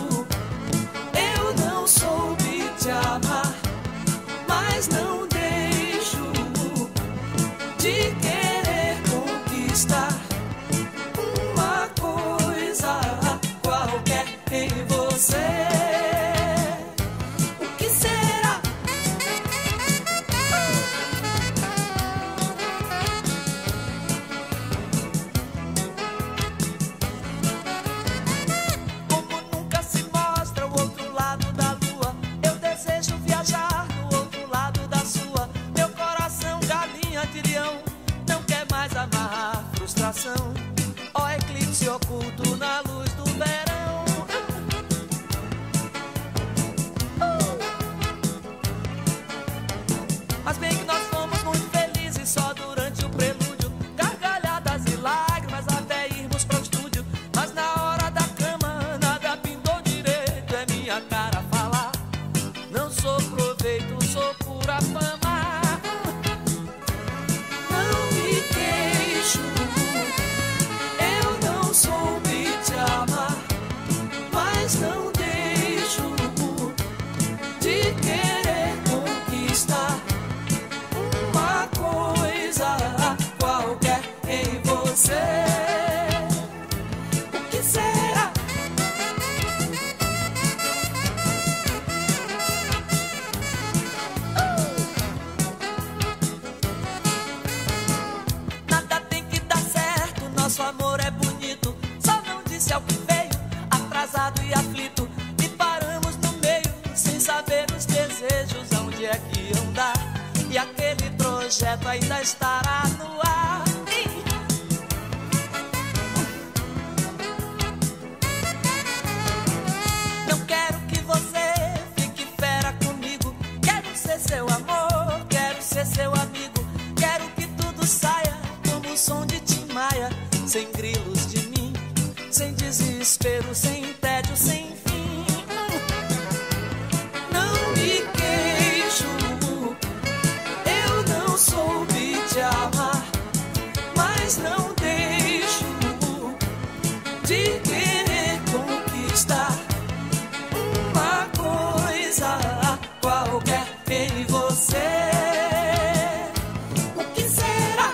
eu não soube te amar, mas não deixo de querer conquistar uma coisa qualquer em você. O que será? Como nunca se mostra o outro lado da lua, eu desejo viajar do outro lado da sua. Meu coração, galinha de leão, não quer mais amarrar frustração. Ó eclipse oculto na luz do verão. Mas bem que nós fomos muito felizes só durante o prelúdio, gargalhadas e lágrimas. projeto ainda estará no ar. Não quero que você fique fera comigo. Quero ser seu amor, quero ser seu amigo. Quero que tudo saia como o som de Tim Maia, sem grilos de mim, sem desespero, sem tédio, sem fim. Não me queixo, eu não soube te amar, mas não deixo de querer conquistar uma coisa qualquer em você. O que será?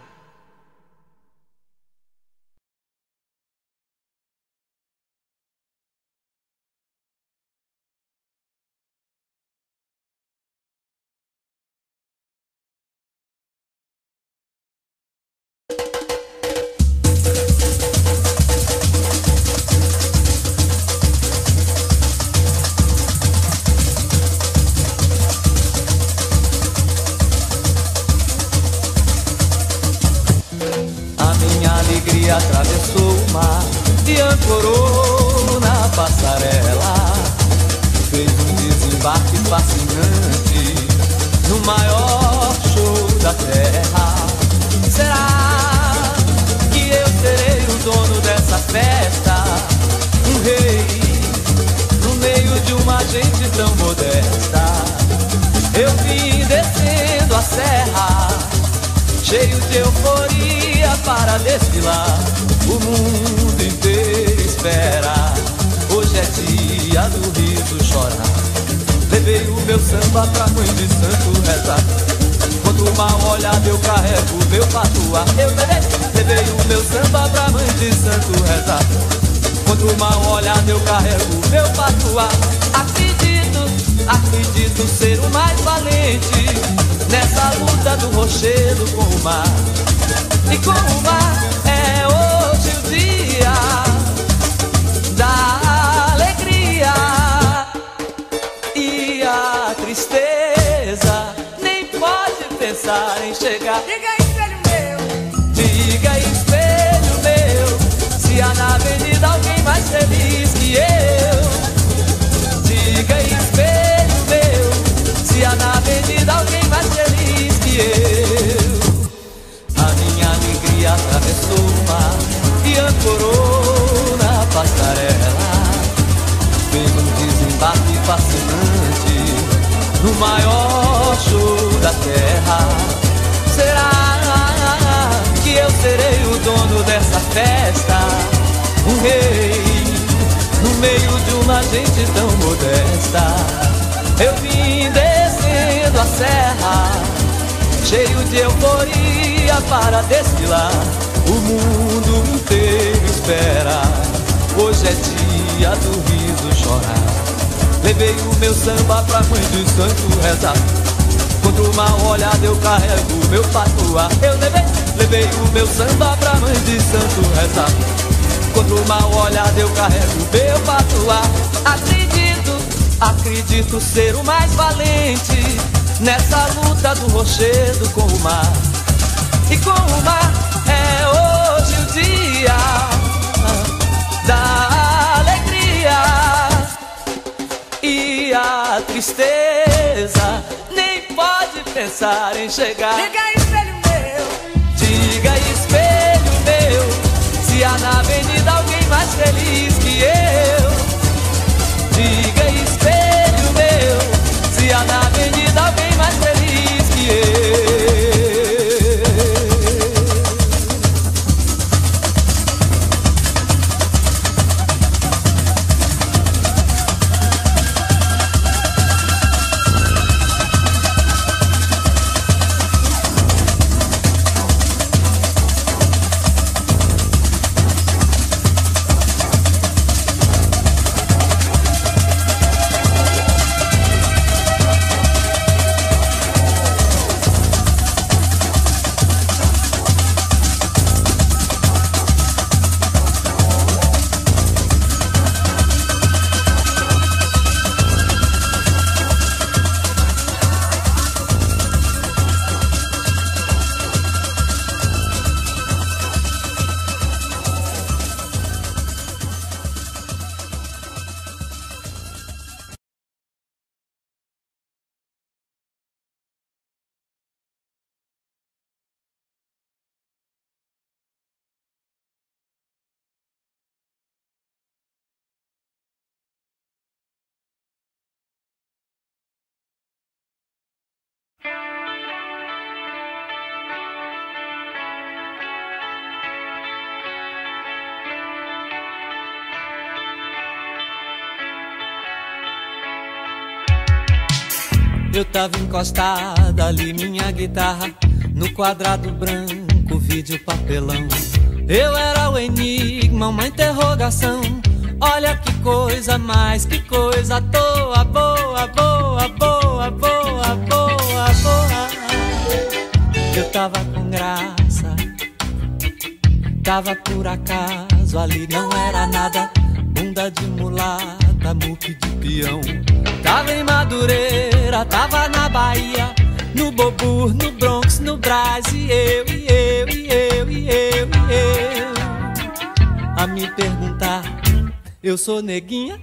Atravessou o mar e ancorou na passarela. Fez um desembarque fascinante no maior show da terra. Será que eu serei o dono dessa festa? Um rei no meio de uma gente tão modesta. Eu vim descendo a serra, cheio de euforia para desfilar. O mundo inteiro espera. Hoje é dia do riso chorar. Levei o meu samba pra mãe de santo rezar. Quanto mal olhado eu carrego o meu patuá. Eu levei o meu samba pra mãe de santo rezar. Quanto mal olhado eu carrego o meu patuá. Acredito ser o mais valente nessa luta do rochedo com o mar. E com o mar é hoje o dia da alegria. E a tristeza nem pode pensar em chegar. Diga aí, espelho meu, diga aí, espelho meu, se há na avenida alguém mais feliz que eu. Diga aí, espelho meu, se há na avenida alguém mais feliz que eu. A minha alegria atravessou o mar e ancorou na passarela. Fez um desembarque fascinante no maior show da terra. Será que eu serei o dono dessa festa? Um rei no meio de uma gente tão modesta. Eu vim descendo a serra, cheio de euforia para desfilar. O mundo inteiro espera. Hoje é dia do riso chorar. Levei o meu samba pra mãe de santo rezar. Contra o mal olhado eu carrego o meu patuá. Eu levei o meu samba pra mãe de santo rezar. Contra o mal olhado eu carrego o meu patuá. Acredito ser o mais valente nessa luta do rochedo com o mar. E com o mar é hoje o dia da alegria. E a tristeza nem pode pensar em chegar. diga aí, espelho meu, Diga aí, espelho meu, se há na avenida alguém mais feliz que eu. Diga aí, espelho meu, se há na avenida alguém mais feliz que eu. Eu tava encostada ali, minha guitarra, no quadrado branco, vídeo papelão. Eu era o enigma, uma interrogação. Olha que coisa mais, que coisa à toa, boa, boa, boa, boa, boa, boa. Eu tava com graça, tava por acaso ali, não era nada. Bunda de mulata, muque de peão. Tava em Madureira, tava na Bahia, no Bobur, no Bronx, no Brás. E eu, e eu, e eu, e eu, e eu a me perguntar, eu sou neguinha?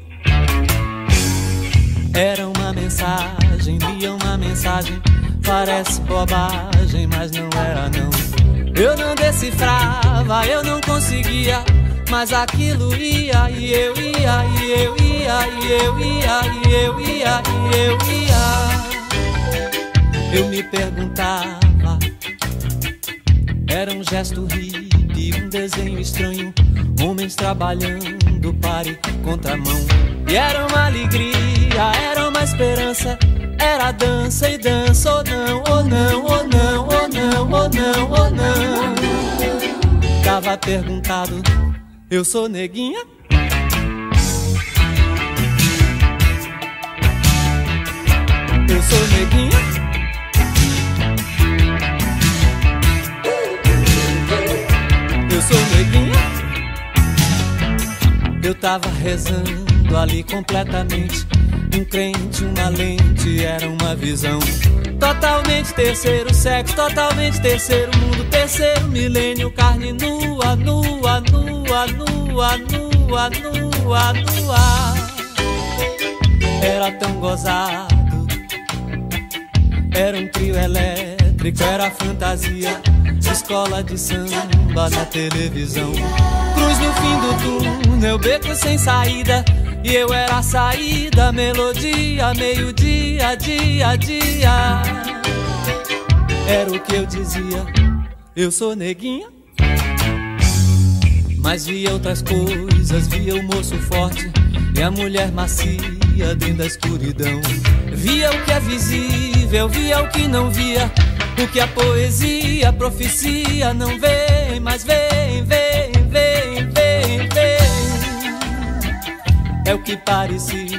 Era uma mensagem, lia uma mensagem. Parece bobagem, mas não era não. Eu não decifrava, eu não conseguia, mas aquilo ia, e eu ia, e eu ia, e eu ia, e eu ia, e eu ia. Eu me perguntava, era um gesto hippie, um desenho estranho, homens trabalhando, pare, contramão. E era uma alegria, era uma esperança, era dança e dança, ou não, ou não, ou não, ou não, ou não, ou não. Tava perguntado, eu sou neguinha? Eu sou neguinha? Eu sou neguinha? Eu tava rezando ali completamente, um crente, uma lente, era uma visão. Totalmente terceiro sexo, totalmente terceiro mundo, terceiro milênio, carne nua, nua, nua, nua, nua, nua, nua. Era tão gozado, era um trio elétrico, era fantasia, escola de samba na televisão. Cruz no fim do túnel, beco sem saída, e eu era a saída, melodia, meio-dia, dia, dia. Era o que eu dizia, eu sou neguinha. Mas via outras coisas, via o moço forte e a mulher macia dentro da escuridão. Via o que é visível, via o que não via, o que a poesia, a profecia não vem, mas vem, vem, vem, vem, vem. É o que parecia,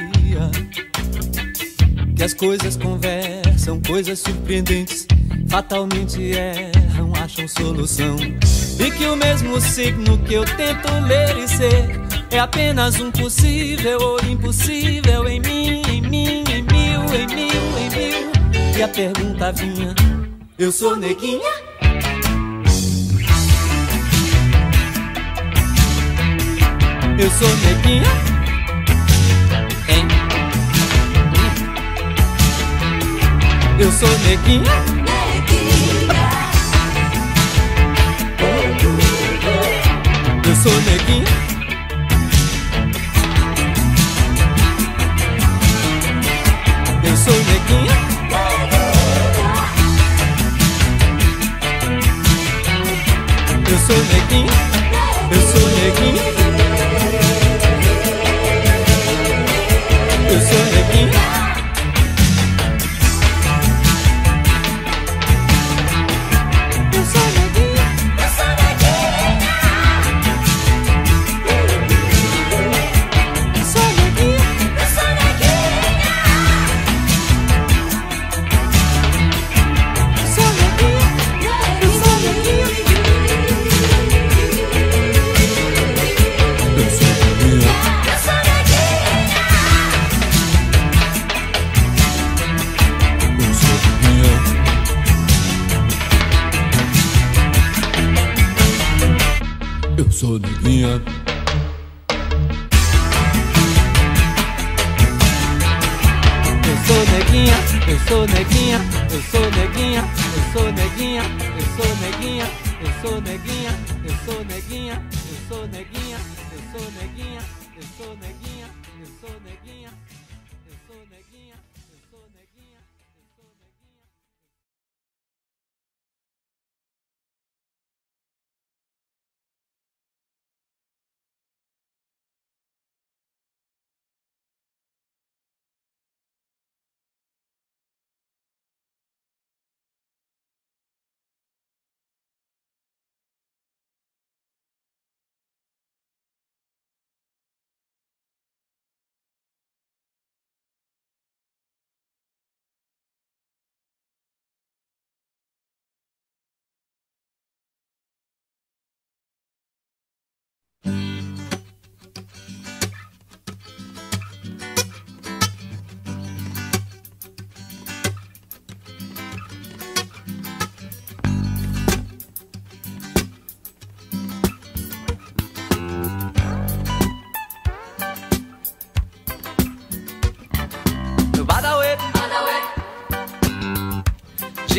que as coisas conversam, coisas surpreendentes, fatalmente erram, acham solução. E que o mesmo signo que eu tento ler e ser é apenas um possível ou impossível em mim, em mim, em mil, em mil, em mil. E a pergunta vinha, eu sou neguinha? Eu sou neguinha? Hein? Eu sou neguinha? Eu sou neguinha? Eu sou neguinha? Eu sou neguinha? Eu sou neguinha? Eu sou neguinha? Eu sou neguinha? Eu sou neguinha? Eu sou neguinha? Eu sou neguinha? Eu sou neguinha? Eu sou neguinha? Eu sou neguinha? Eu sou neguinha. Eu sou neguinha, eu sou neguinha, eu sou neguinha, eu sou neguinha, eu sou neguinha, eu sou neguinha, eu sou neguinha, eu sou neguinha, eu sou neguinha, eu sou neguinha, eu sou neguinha, eu sou neguinha, eu sou neguinha.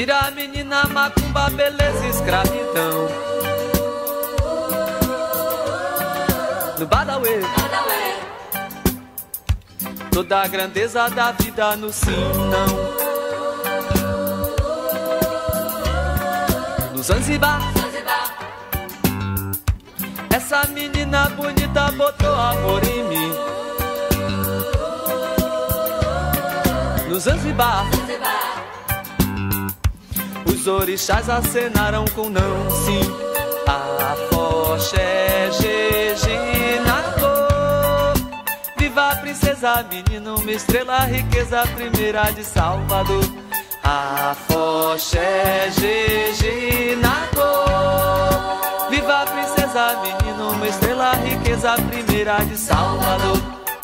gira menina, macumba, beleza, escravidão. No Badauê, toda a grandeza da vida no sim, não. No Zanzibar, essa menina bonita botou amor em mim. No Zanzibar, os orixás acenaram com não, sim. Afoxé, Jeje, Nagô. Viva a princesa, menino, uma estrela, riqueza, primeira de Salvador. Afoxé, Jeje, Nagô. Viva a princesa, menino, uma estrela, riqueza, primeira de Salvador.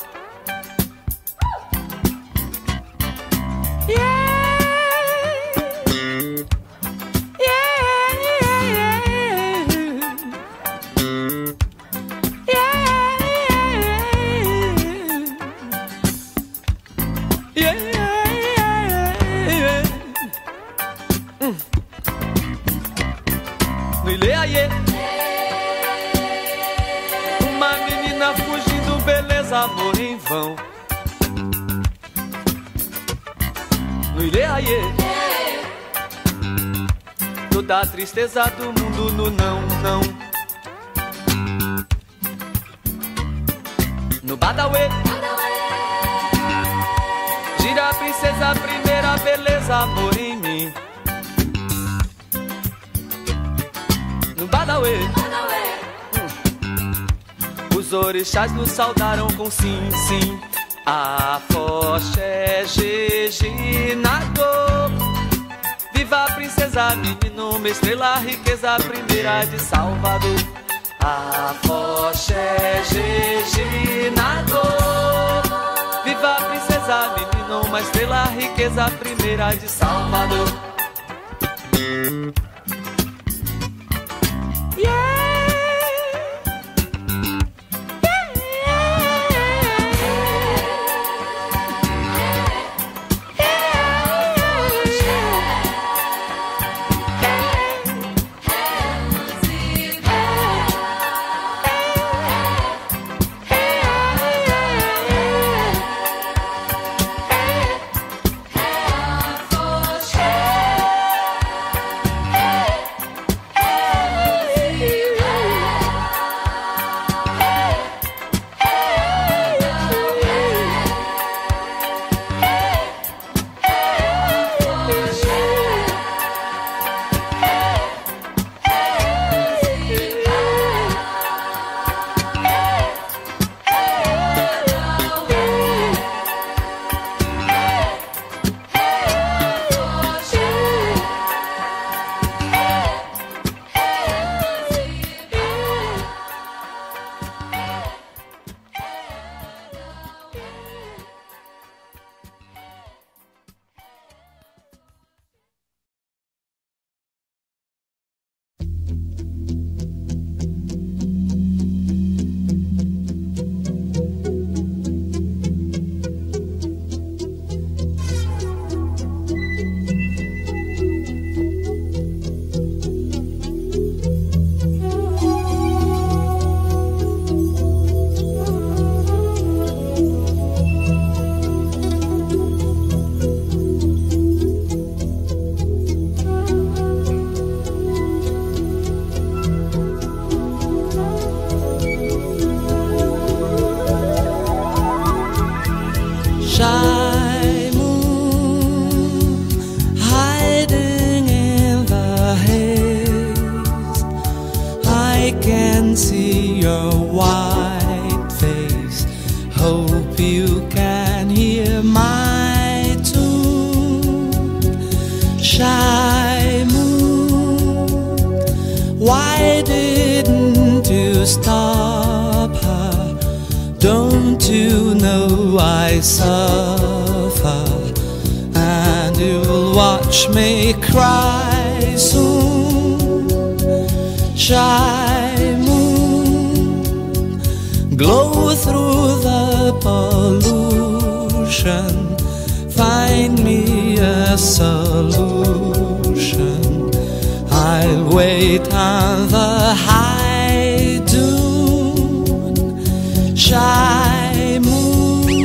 No Ileaie, uma menina fugindo, beleza, amor em vão. No Ileaie, toda a tristeza do mundo no não, não. No Badauê, gira a princesa, primeira beleza, amor em mim. No Badauê, os orixás nos saudaram com sim, sim. Afoxé, Jeje, Nagô. Viva a princesa, menino, uma estrela, riqueza, primeira de Salvador. Afoxé, Jeje, Nagô. Viva a princesa, menino, uma estrela, riqueza, primeira de Salvador. Shy moon hiding in the haze, I can see your white face. Hope you can hear my tune. Shy moon, why didn't you stop her? Don't you know I suffer, and you'll watch me cry soon. Shy moon, glow through the pollution, find me a solution. I'll wait on the high dune, shy moon.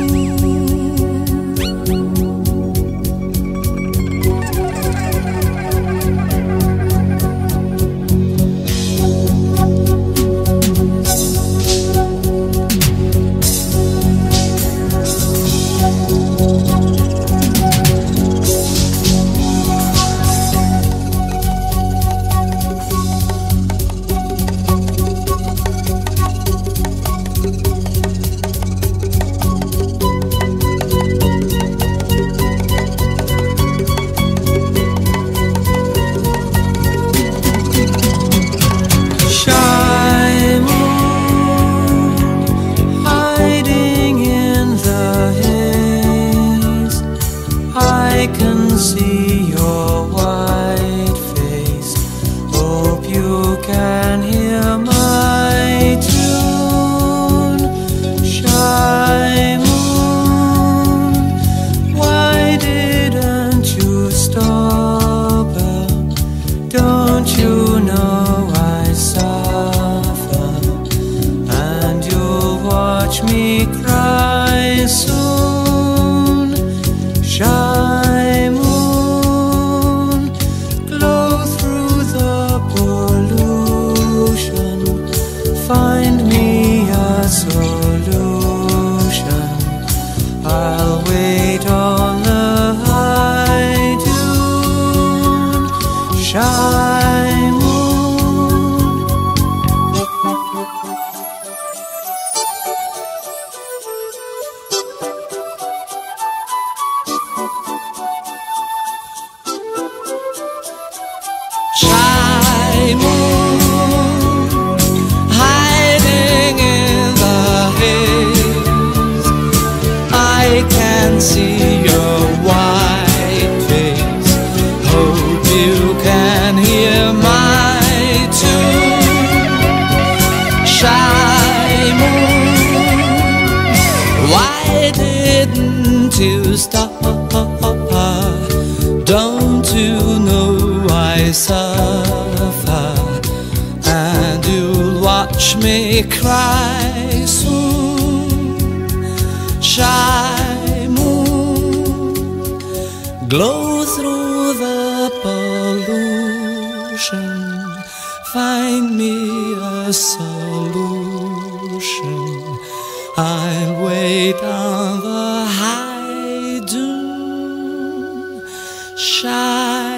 I can see your white face. Hope you can hear my tune. Shy moon, why didn't you stop her? Don't you know I suffer? And you'll watch me cry soon. Shy moon, glow through the pollution, find me a solution. I'll wait on the high dune. Shy moon. Shy moon, hiding in the haze. I can see your white face. Hope you can hear my tune. Shy moon, why didn't you stop? Don't you know I suffer, and you'll watch me cry soon. Shy moon, glow through the pollution, find me a solution. I'll wait on the high dune. Shy